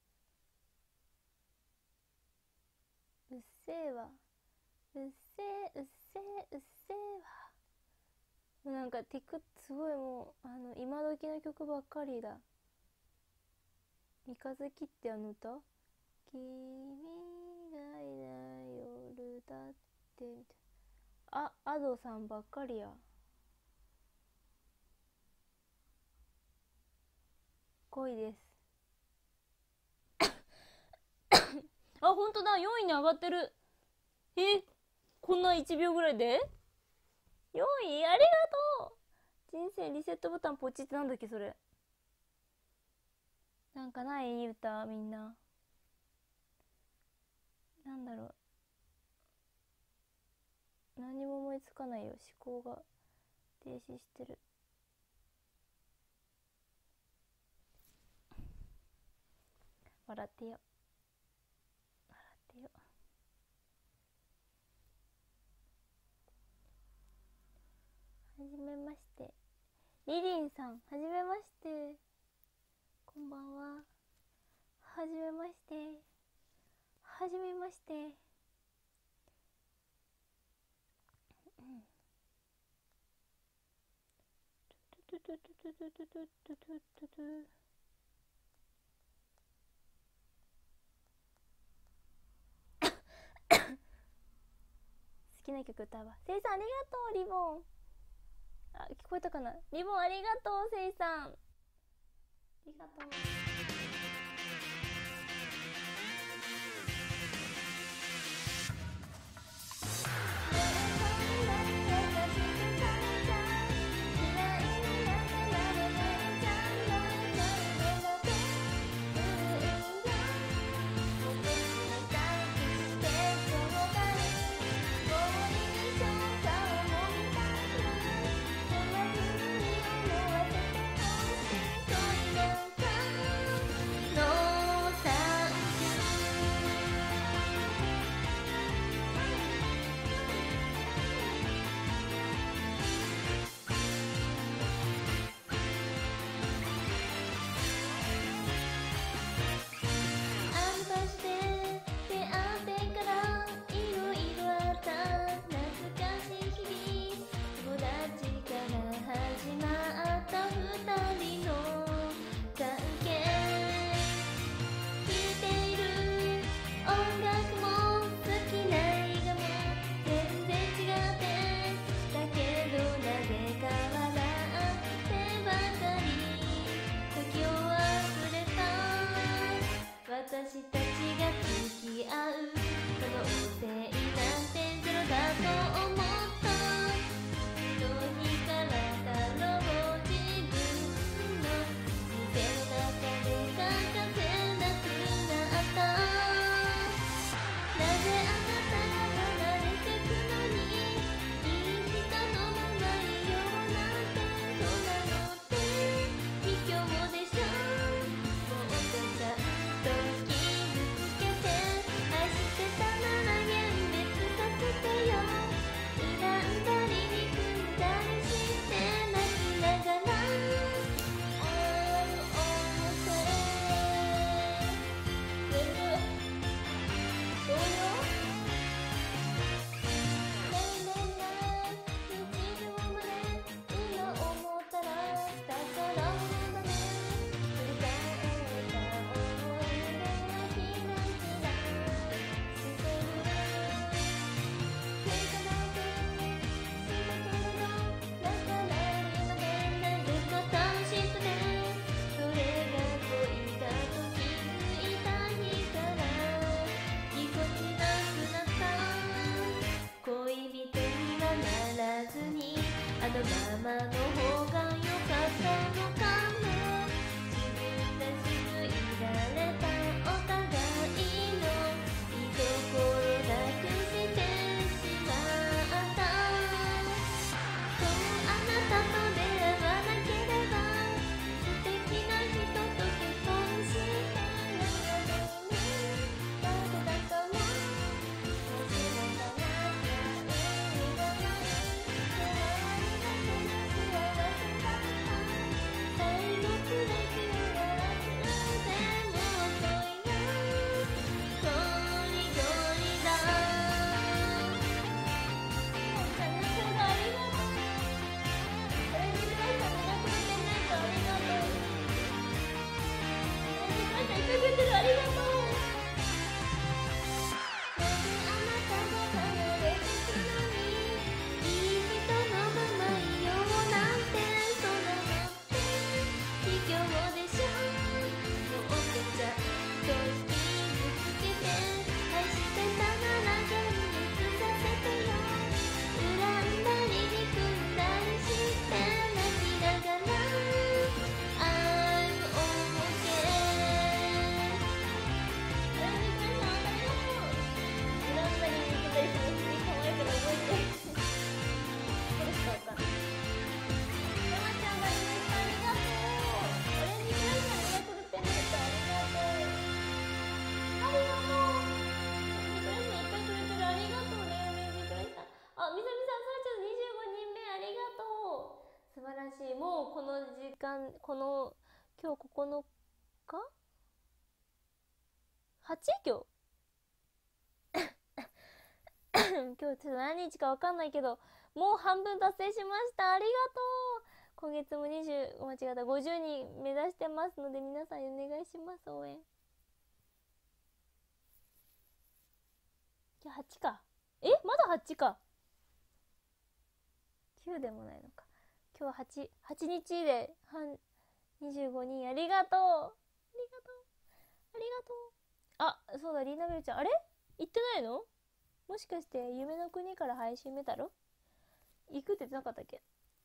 う。うっせぇわうっせぇうっせぇうっせぇわ。なんかすごいもう今時の曲ばっかりだ。三日月って歌君がいない夜だってみたいな。アドさんばっかりや。5位です。ほんとだ。4位に上がってる。こんな1秒ぐらいで4位。ありがとう。人生リセットボタンポチってなんだっけそれ。なんかない歌みんな。なんだろう。何も思いつかないよ。思考が停止してる。笑ってよ。笑ってよ。はじめまして。リリンさん、はじめまして。こんばんは。はじめまして。はじめまして。好きな曲歌うわ。せいさんありがとう。リボン聞こえたかな。リボンありがとう。せいさんありがとう。 いっぱいくれてる、ありがとう。素晴らしい。もうこの時間、この今日9日 8? 今日今日ちょっと何日か分かんないけど、もう半分達成しました。ありがとう。今月も20、間違った、50人目指してますので、皆さんお願いします。応援。今日8か。まだ8か。9でもないのか。今日は8日で25人。ありがとう。ありがとう。ありがとう。あ、そうだ、リーナベルちゃん。あれ行ってないの？もしかして夢の国から配信メタル行くって言ってなかったっけ？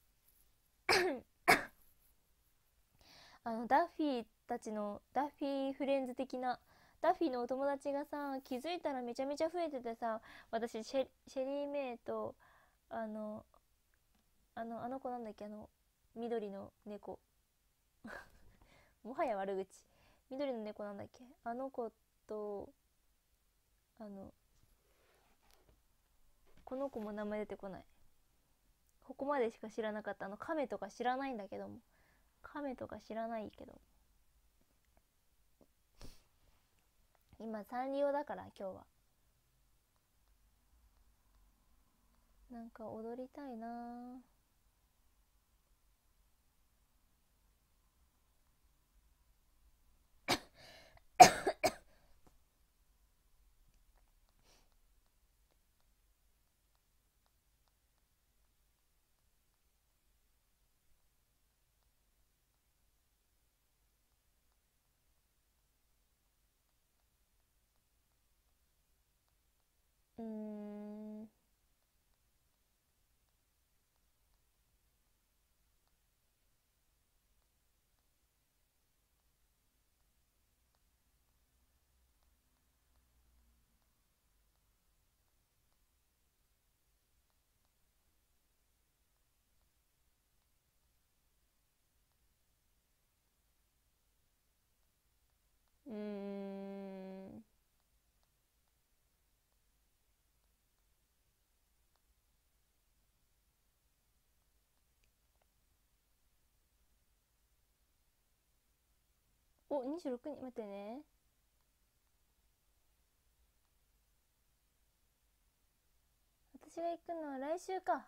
ダッフィーたちのダッフィーフレンズ的なダッフィーのお友達がさ、気づいたらめちゃめちゃ増えててさ、私シェリーメイとあの子なんだっけ、緑の猫もはや悪口。緑の猫なんだっけ、あの子とこの子も名前出てこない。ここまでしか知らなかった。亀とか知らないんだけども、亀とか知らないけど、今サンリオだから今日はなんか踊りたいな。うーんうーんお、26人、待ってね。私が行くのは来週か。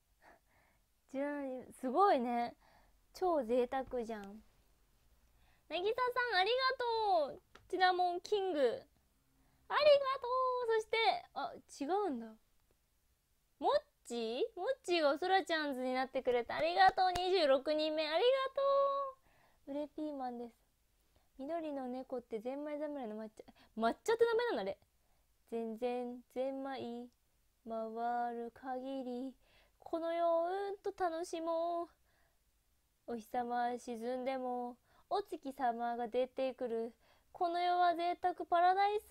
すごいね。超贅沢じゃん。なぎささんありがとう。シナモンキングありがとう。そして違うんだ。もっちがそらちゃんズになってくれてありがとう。26人目ありがとう。ブレピーマンです。緑の猫ってゼンマイ侍の抹茶って名前なのあれ。全然ゼンマイ回る限りこの世をうんと楽しもう。お日様沈んでもお月様が出てくる。この世は贅沢パラダイス。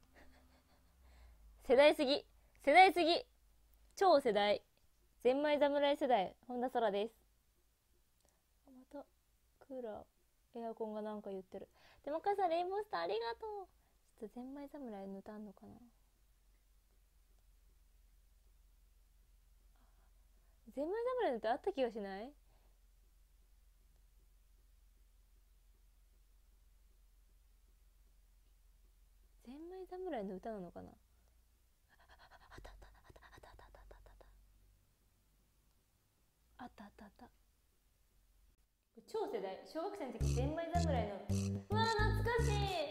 世代すぎ超世代。ゼンマイ侍世代本田空です。またクーラーエアコンがなんか言ってる。でもかさんレインボースターありがとう。ちょっとゼンマイ侍塗たんのかな。ゼンマイ侍ってあった気がしない？ゼンマイ侍の歌なのかな。あった超世代。小学生の時ゼンマイ侍のうわー懐かしい。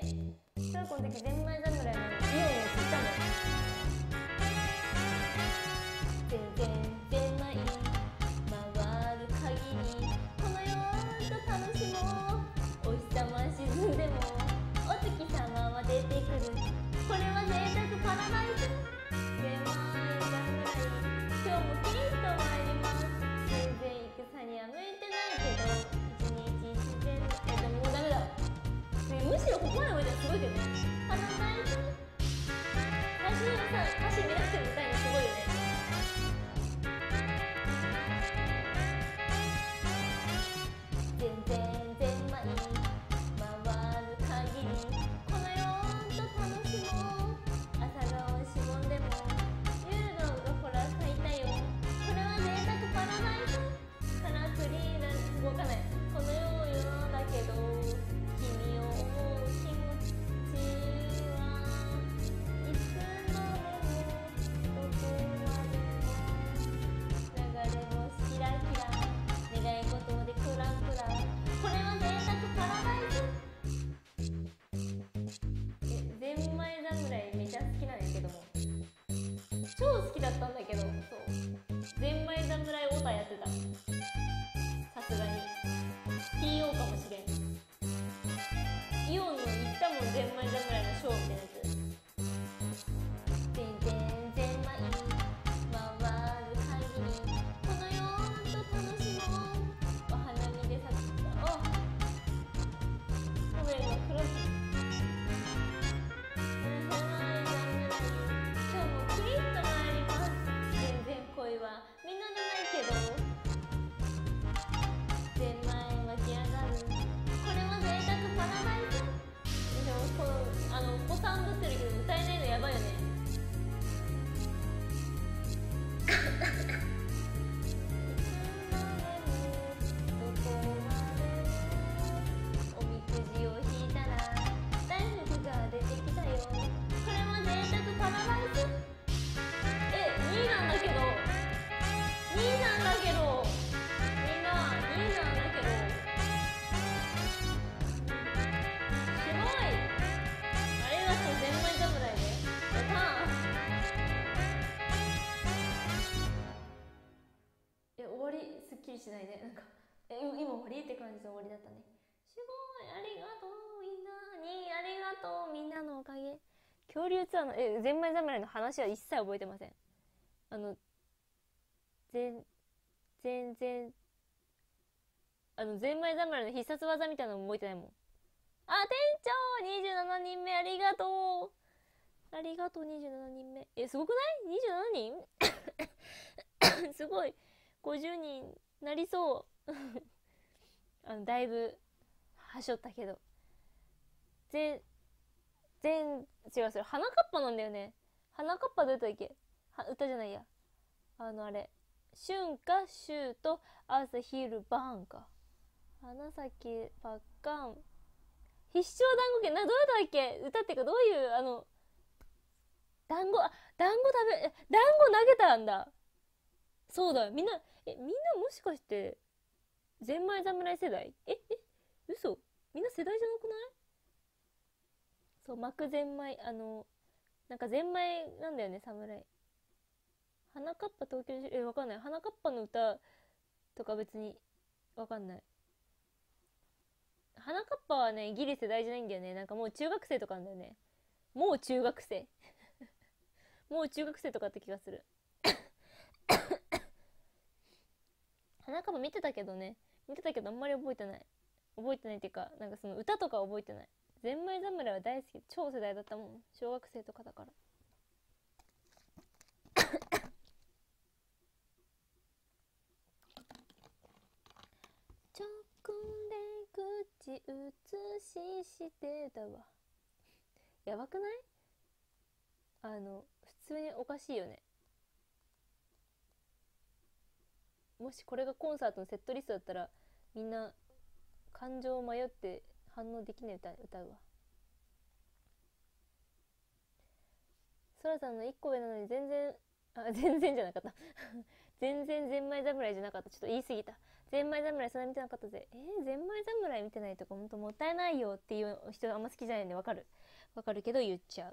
終わりって感じで終わりだったね。すごい、ありがとうみんなに、ありがとうみんなのおかげ。恐竜ツアーのゼンマイ侍の話は一切覚えてません。全然ゼンマイ侍の必殺技みたいなのも覚えてないもん。あ、店長27人目ありがとう。ありがとう27人目。すごくない？ 27 人すごい。50人なりそうだいぶはしょったけど、違う、それ花かっぱなんだよね。花かっぱどうやったっけ？歌じゃないや、あれ春夏秋と朝昼晩か。花咲パッカン必勝団子券どうやったっけ？歌ってかどういう団子投げたんだ。そうだよ、みんなもしかしてゼンマイ侍世代？嘘？みんな世代じゃなくない？そう、幕ゼンマイ、なんかゼンマイなんだよね、侍。花かっぱ東京でわかんない。花かっぱの歌とか別にわかんない。花かっぱはね、ギリ世代じゃないんだよね。なんかもう中学生とかなんだよね。もう中学生もう中学生とかって気がする花かっぱ見てたけどあんまり覚えてないっていうか、なんかその歌とか覚えてない。ゼンマイ侍は大好き、超世代だったもん、小学生とかだからチョコレ口移してたわ。やばくない？普通におかしいよね。もしこれがコンサートのセットリストだったらみんな感情を迷って反応できない歌うわ。そらさんの1個上なのに全然じゃなかった全然ゼンマイ侍じゃなかった。ちょっと言い過ぎた。ゼンマイ侍そんな見てなかったぜ。ゼンマイ侍見てないとかほんともったいないよっていう人あんま好きじゃないんでわかるけど言っちゃう。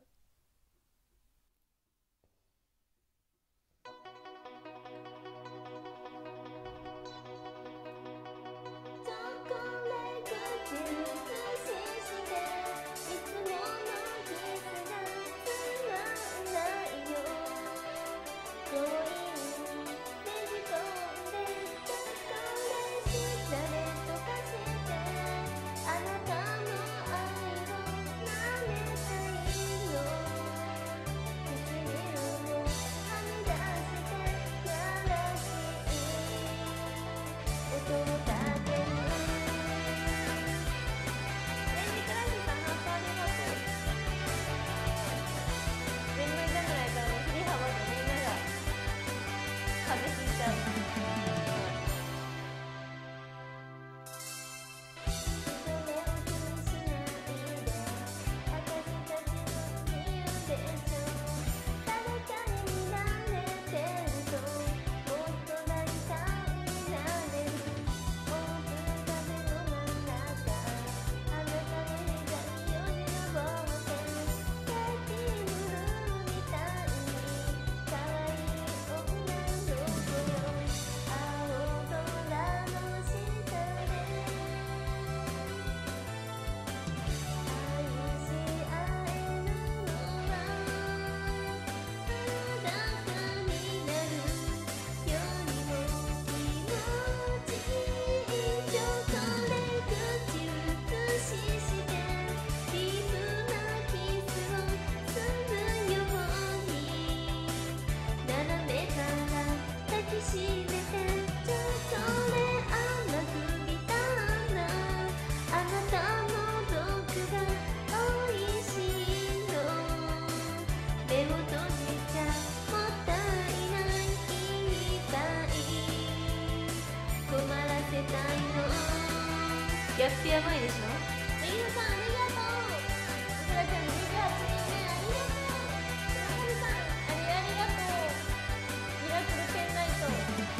やってやばいでしょ。めぎのさんありがとう。そらちゃんの28人目ありがとう。はるさんありがとう。ミラクルペンライト。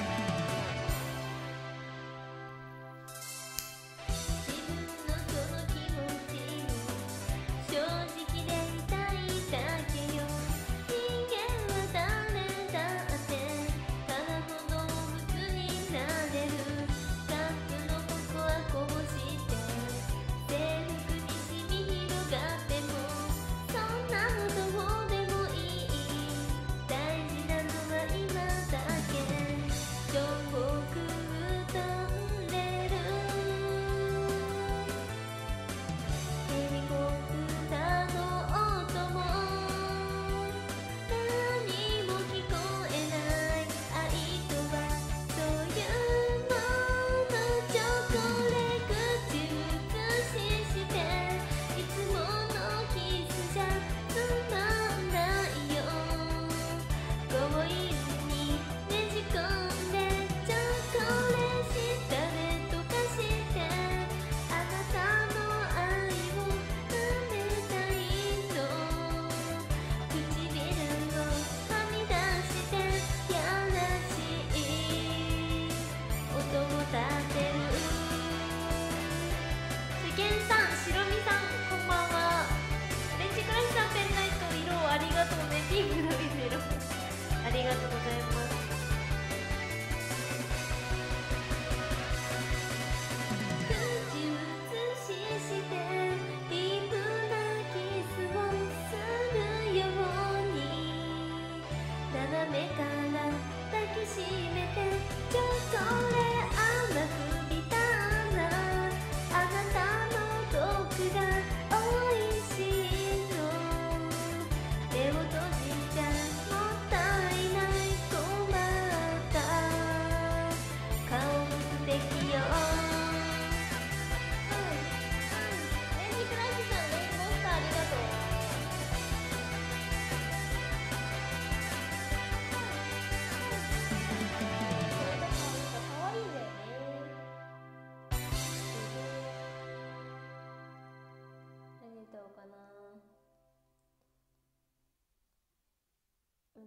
自分のその気持ちに正直でいたいだけよ。人間は誰だってただの動物になれる。カップの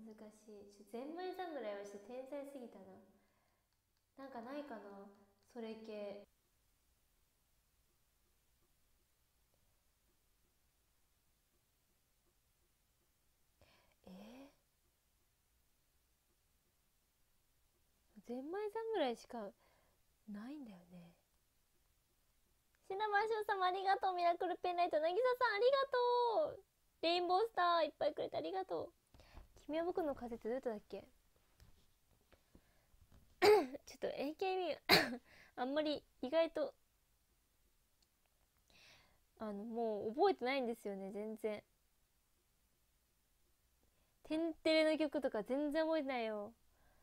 難しい。ゼンマイ侍はちょっと天才すぎたな。なんかないかな、それ系。ゼンマイ侍しかないんだよね。シナバーショー様ありがとう。ミラクルペンライトなぎささんありがとう。レインボースターいっぱいくれてありがとう。君は僕の風ってどうやっただっけちょっと AKB あんまり意外ともう覚えてないんですよね、全然。テンテレの曲とか全然覚えてないよ。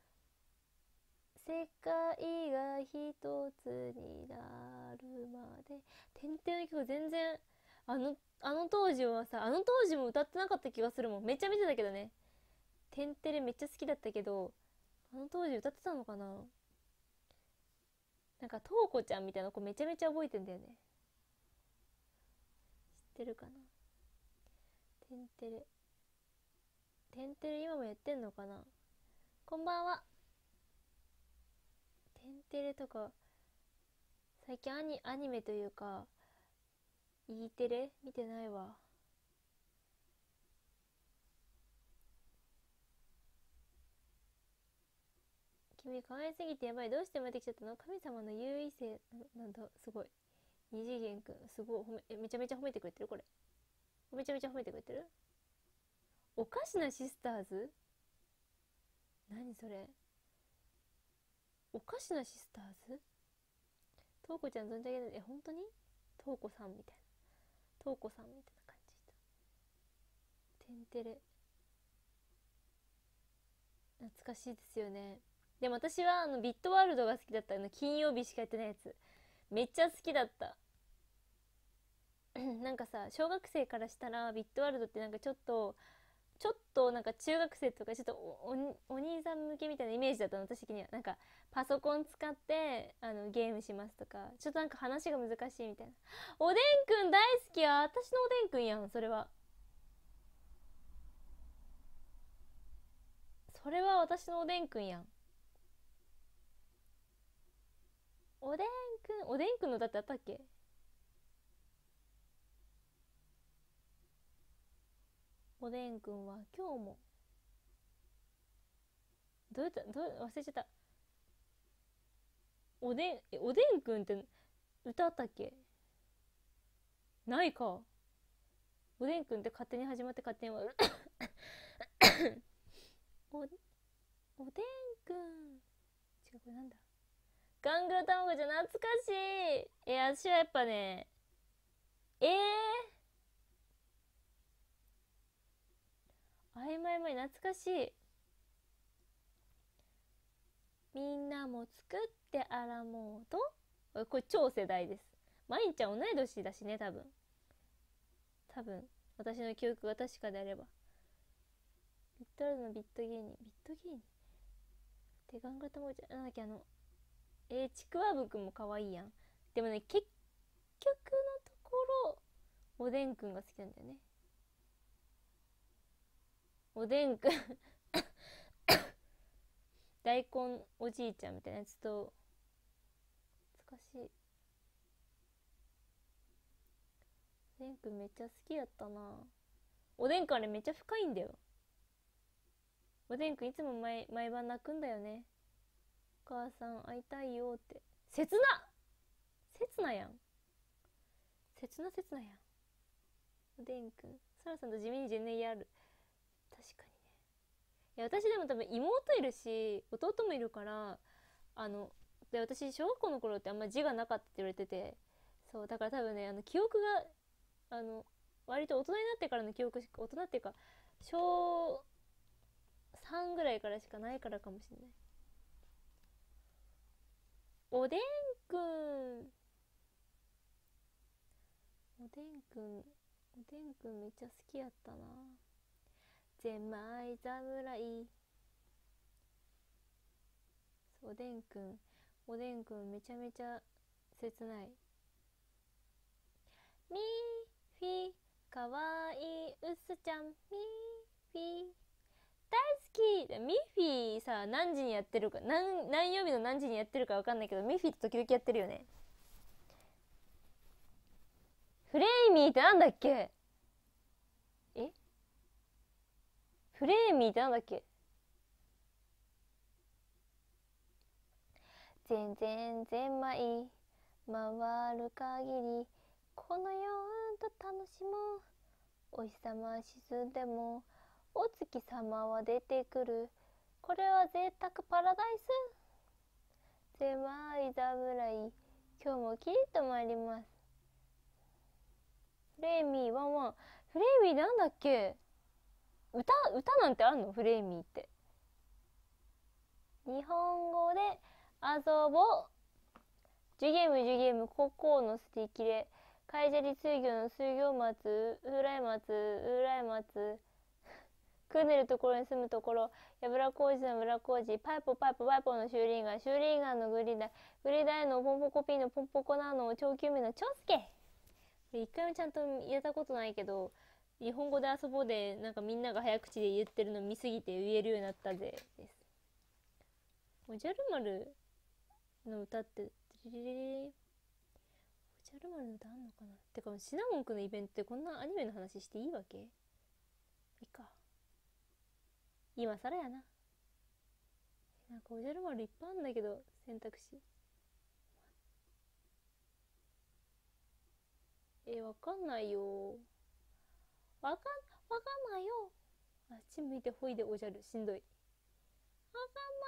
世界が一つになるまで。テンテレの曲全然、あの当時はさ、あの当時も歌ってなかった気がするもん。めっちゃ見てたけどね。テンテレめっちゃ好きだったけど、あの当時歌ってたのかな。なんか、トウコちゃんみたいな子めちゃめちゃ覚えてんだよね。知ってるかな。テンテレ。テンテレ今もやってんのかな。こんばんは。テンテレとか、最近アニメというか、E テレ見てないわ。君可愛すぎてやばい。どうして生まれてきちゃったの。神様の優位性。なんだ、すごい。二次元くん、すごいめちゃめちゃ褒めてくれてるこれ。めちゃめちゃ褒めてくれてる。おかしなシスターズ。何それ。おかしなシスターズ。トウコちゃん存じ上げない。本当にトウコさんみたいな。トウコさんみたいな感じだ。テンテレ。懐かしいですよね。でも私はビットワールドが好きだった。金曜日しかやってないやつ。めっちゃ好きだった。なんかさ、小学生からしたらビットワールドってなんかちょっとなんか中学生とかちょっとお兄さん向けみたいなイメージだったの、私的には。なんかパソコン使ってゲームしますとか、ちょっとなんか話が難しいみたいな。おでんくん大好きや。私のおでんくんやん、それは。それは私のおでんくんやん。おでんくんのだってあったっけ。おでんくんは今日も忘れちゃった。おでんくんって歌あったっけ。ないか。おでんくんって勝手に始まって勝手に終わる。おでんくん。違う、これなんだ。ガングロ卵じゃ懐かしい。私はやっぱね、あいまいまい懐かしい。みんなも作ってあらもうと。これ超世代です。まいんちゃん同い年だしね、多分私の記憶が確かであれば。ビットワールドのビット芸人でガングロ卵じゃなんだっけ。ちくわぶくんも可愛いやん。でもね、結局のところおでんくんが好きなんだよね。おでんくん大根おじいちゃんみたいなやつと、懐かしい。おでんくんめっちゃ好きやったな。おでんくんあれめっちゃ深いんだよ。おでんくんいつも毎晩泣くんだよね。お母さん会いたいよって。切なやん。切なやん。おでんくんそらさんと地味にジェネギある。確かにね。いや、私でも多分妹いるし弟もいるから、で私小学校の頃ってあんま字がなかったって言われてて、そうだから多分ね、記憶が割と大人になってからの記憶しか、大人っていうか小3ぐらいからしかないからかもしれない。おでんくんおでんくんめっちゃ好きやったな。ゼンマイ侍。おでんくんめちゃめちゃ切ない。ミーフィーかわいいうすちゃん、ミーフィー大好き。ミッフィーさ、何時にやってるか、何曜日の何時にやってるか分かんないけど、ミッフィーって時々やってるよね。フレイミーってなんだっけ？フレーミーってなんだっけ？全然ゼンマイ回る限りこの世と楽しもう。お日様沈んでもお月様は出てくる。これは贅沢パラダイス。ゼンマイ侍、今日もキリッと参ります。フレーミーワンワン。フレーミーなんだっけ？歌なんてあんの？フレーミーって。日本語で遊ぼう。ジュゲム国王のスティキレ海砂利水魚の水魚松ウライ松クーネルところに住むところやぶら工事の村工事パイポのシューリンガンのグリダイのポンポコピーのポンポコナーの長久名の長介。一回もちゃんと言えたことないけど、日本語で遊ぼうでなんかみんなが早口で言ってるの見すぎて言えるようになったぜです。おじゃる丸の歌っておじゃる丸の歌あんのかな。てかシナモンくんのイベントでこんなアニメの話していいわけ？いいか、今更やな。なんかおじゃる丸いっぱいあんだけど選択肢。わかんないよ。わかんないよ。あっち向いてほいでおじゃるしんどい。わか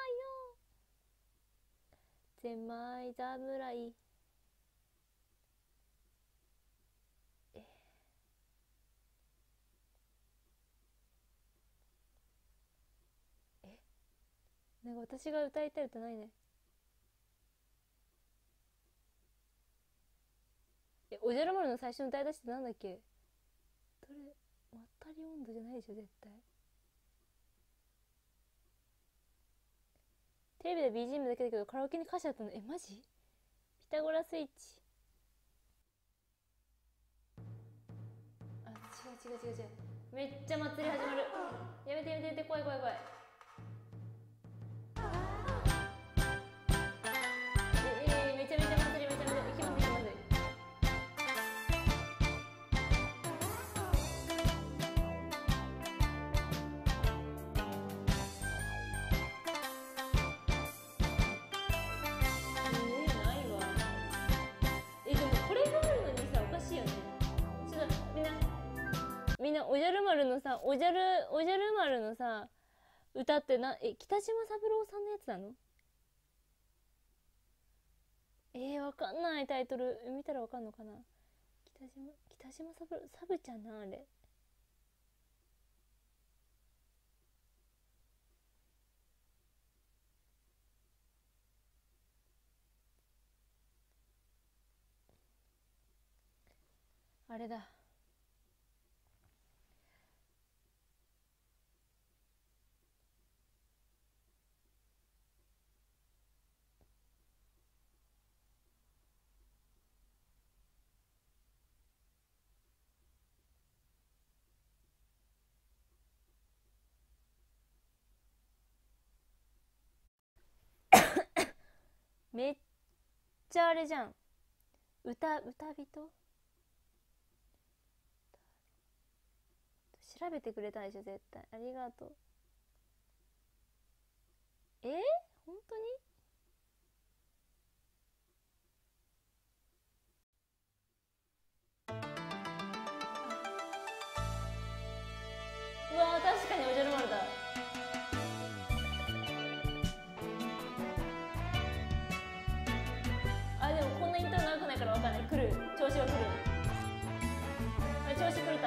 んないよ。ゼンマイ侍。なんか私が歌いたい歌ないね。おじゃる丸の最初の歌い出しってなんだっけ？どれ？まったり温度じゃないでしょ絶対。テレビで BGM だけだけどカラオケに歌詞あったの？マジ？ピタゴラスイッチ。あ、違う。めっちゃ祭り始まる。やめて、怖い。めちゃめちゃ祭り、行きます。ないわ。でもこれがあるのにさ、おかしいよね。ちょっとみんなおじゃる丸のさ、おじゃる丸のさ歌って北島三郎さんのやつなの？わかんない。タイトル見たらわかんのかな。北島三郎、サブちゃんなあれ。あれだ。めっちゃあれじゃん。歌人調べてくれたでしょ絶対。ありがとう。本当に？うわー、確かにおじゃる丸だ。あ、でもこんなイントロ長くないからわかんない。来る、調子が来る。調子狂った。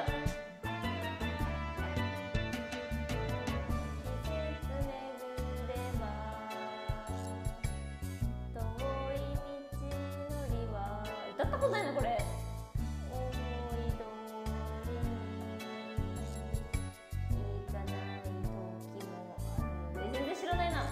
歌ったことないのこれ。全然知らないな。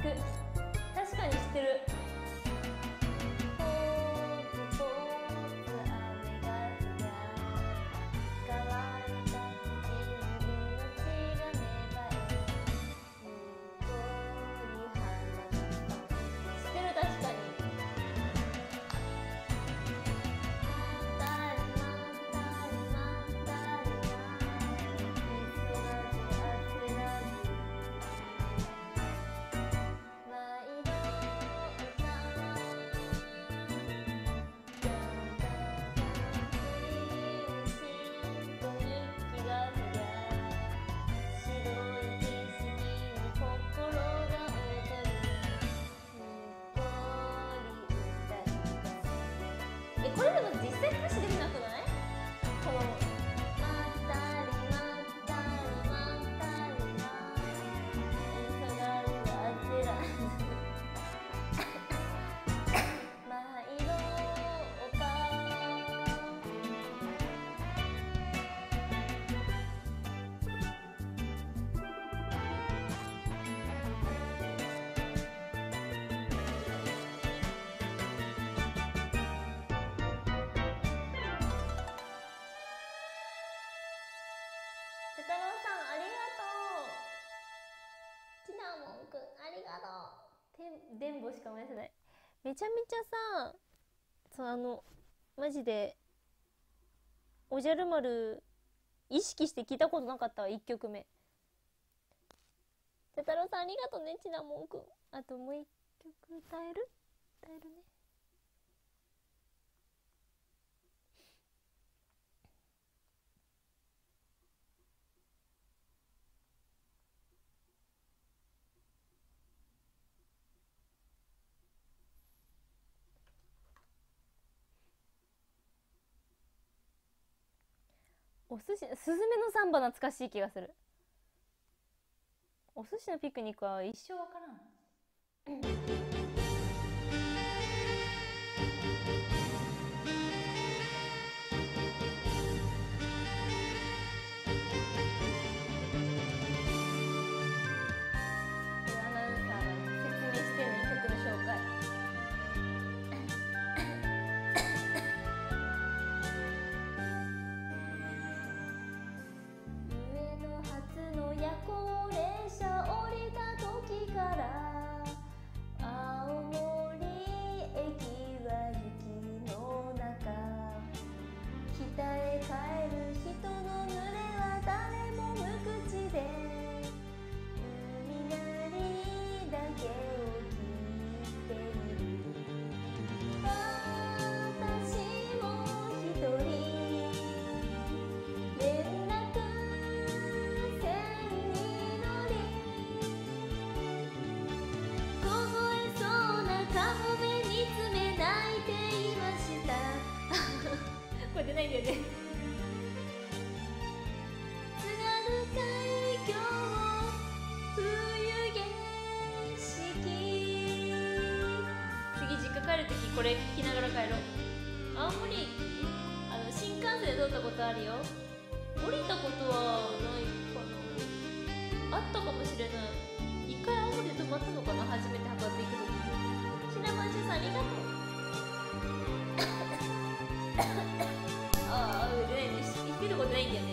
く。確かに知ってる。ポーズポーズ雨が降りゃ乾いた唇の血が芽生えにっこり花が。知ってる、確かに。これでも実際歌詞できなくない？このまったりまったりまったりな下がるは焦らず毎度おか瀬太郎さんありがとう。ちなもんくんありがとう。電ボしか燃やせない。めちゃめちゃさ、そうマジでおじゃる丸意識して聞いたことなかったわ、1曲目。瀬太郎さんありがとうね、ちなもんくん。あともう1曲歌える？歌えるね。お寿司、すずめのサンバ懐かしい気がする。お寿司のピクニックは一生わからん。アナウンサーが説明してね、曲の紹介。上野発の夜行列車降りた時から青森駅は雪の中、北へ帰る人の群れは誰も無口で海鳴りだけを聞いている。私も一人連絡船に乗り凍えそうなカモメに爪泣いていましたこれ出ないんだよね。津軽海峡冬景色。次実家帰るときこれ聞きながら帰ろう。青森新幹線で通ったことあるよ。降りたことはないかな。あったかもしれない。一回青森で泊まったのかな、初めて博多行くとき。シナマンシュさんありがとうああ、出ないです。行ってることないんだよね。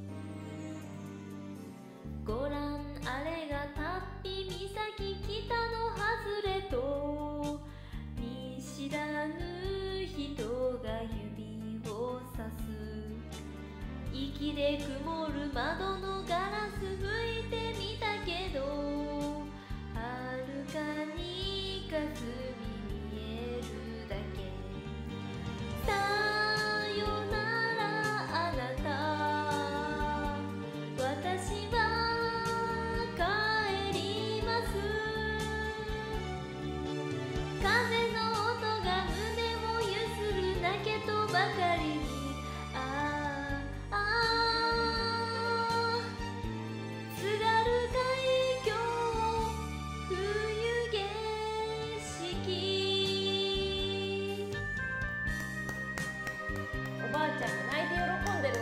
ご覧あれがタッピ岬北の外れと見知らぬ人が指をさす。息で曇る窓のガラス拭いてみたけど遥かに霞見えるだけ。さよならあなた、私は帰ります。風の音が胸をゆするだけとばかりに、ああああ津軽海峡冬景色。おばあちゃんが泣いて喜んでるわ。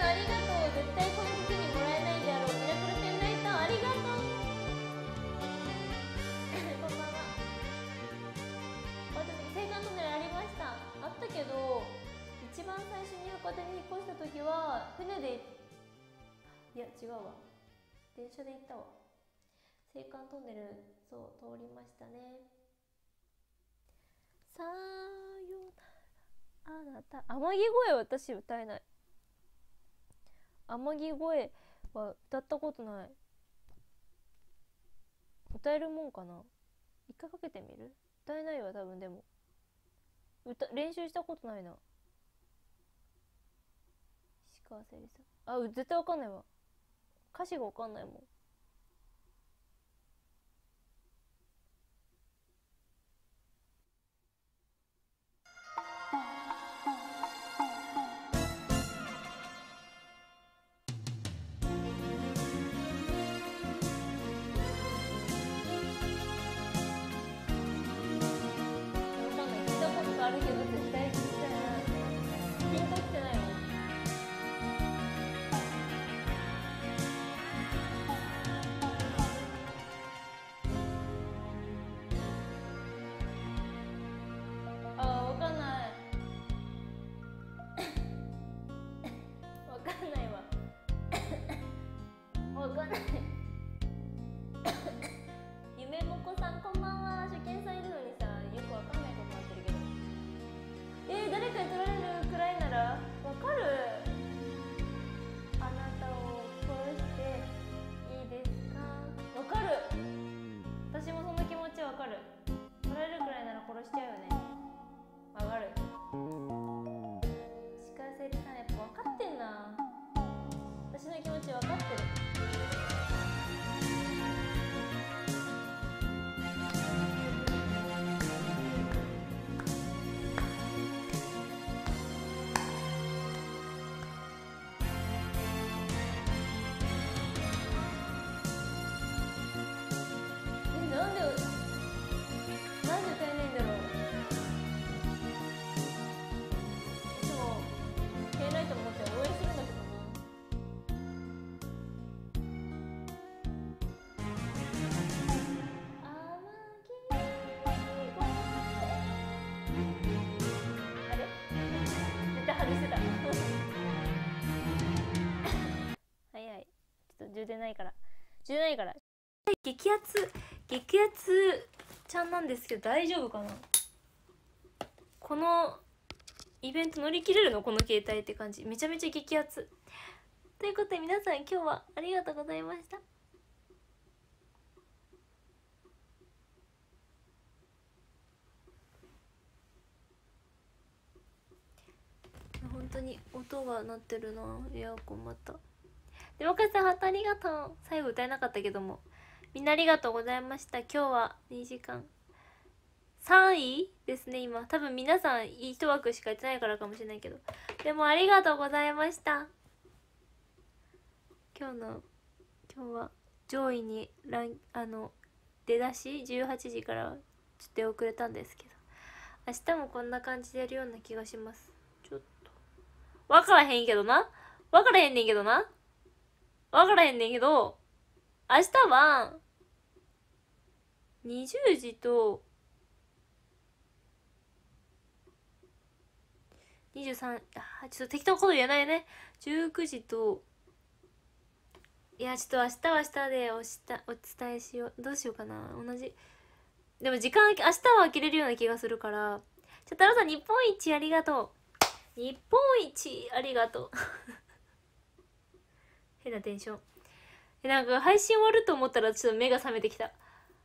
ありがとう。絶対この時にもらえないであろう。ミラクルペンライトありがとう。こんばんは。私青函トンネルありました。あったけど一番最初に博多に引っ越した時は船で、いや違うわ、電車で行ったわ。青函トンネルそう通りましたね。さよならあなた。天城越え私歌えない。天城越えは歌ったことない。歌えるもんかな。一回かけてみる。歌えないわ多分。でも練習したことないな。石川さゆりさん、あ、絶対わかんないわ。歌詞がわかんないもん。あるけど絶対聞きたいな。ピンときてないもん。あ、わかんないわかんないわわかんない夢もこさんこんばんは。初見さんいるのにさ、よくわかんないことになってるけど。誰かに取られるくらいならわかる。あなたを殺していいですか。わかる。私もその気持ちわかる。取られるくらいなら殺しちゃうよね。わかる。石川さゆりさんやっぱ分かってんな。私の気持ち分かってる。なんで歌えないんだろう。いつもペンライト持って応援するんだけどな。あれ絶対外してたはいはい、ちょっと充電ないから激アツちゃんなんですけど大丈夫かな。このイベント乗り切れるのこの携帯って感じ。めちゃめちゃ激アツということで、皆さん今日はありがとうございました。本当に音が鳴ってるな、エアコン。またでもかさんハートありがとう。最後歌えなかったけども、みんなありがとうございました。今日は2時間3位ですね。今多分皆さん1枠しかやってないからかもしれないけど、でもありがとうございました。今日は上位に出だし18時からちょっと出遅れたんですけど、明日もこんな感じでやるような気がします。ちょっと分からへんねんけど明日は20時と23、ちょっと適当なこと言えないね。19時と、いやちょっと明日は明日でお伝えしよう。どうしようかな。同じでも時間明日は開けれるような気がするから。ちょ太郎さん日本一ありがとう。日本一ありがとう変なテンション。なんか配信終わると思ったらちょっと目が覚めてきた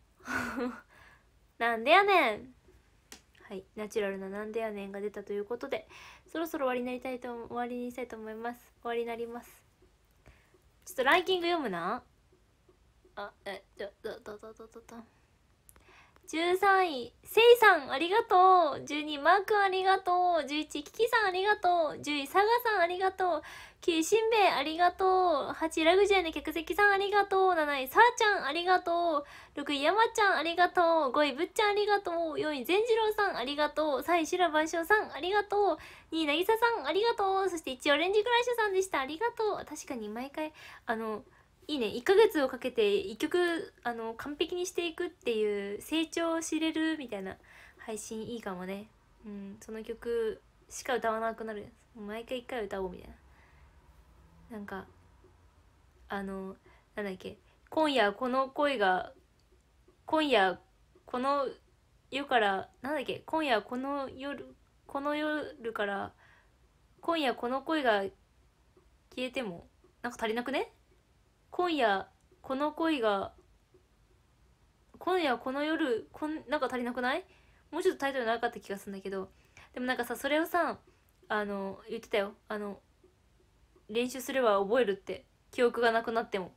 なんでやねん。はい、ナチュラルななんでやねんが出たということで、そろそろ終わりにしたいと思います。終わりになります。ちょっとランキング読むな。 13位せいさんありがとう。12位マーくんありがとう。11位キキさんありがとう。10位サガさんありがとう。9位しんべヱありがとう。8位ラグジュアの客席さんありがとう。7位さーちゃんありがとう。6位やまちゃんありがとう。5位ぶっちゃんありがとう。4位善次郎さんありがとう。3位白万象さんありがとう。2位なぎささんありがとう。そして1位オレンジクラッシュさんでした。ありがとう。確かに毎回いいね。1ヶ月をかけて1曲完璧にしていくっていう成長を知れるみたいな配信いいかもね。うん、その曲しか歌わなくなる。毎回1回歌おうみたいな。なんかなんだっけ、今夜この恋が、今夜この夜から、なんだっけ、今夜この夜から、今夜この恋が消えてもなんか足りなくね。今夜この恋が、今夜この夜なんか足りなくない？もうちょっとタイトル長かった気がするんだけど、でもなんかさ、それをさ言ってたよ。練習すれば覚えるって、記憶がなくなっても。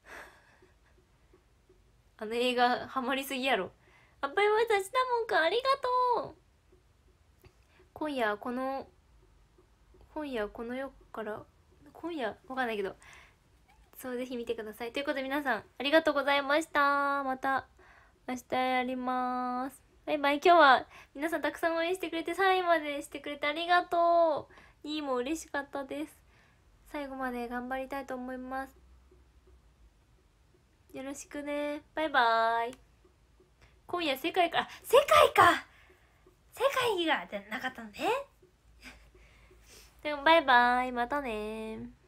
映画ハマりすぎやろ。あっぱれボイスしたもんか、ありがとう。今夜この世から、今夜わかんないけど、そう、ぜひ見てください。ということで皆さんありがとうございました。また明日やります。バイバイ。今日は皆さんたくさん応援してくれて、3位までしてくれてありがとう。2位も嬉しかったです。最後まで頑張りたいと思います。よろしくね。バイバイ。今夜世界か、世界か、世界がじゃなかったのね。でもバイバイ。またね。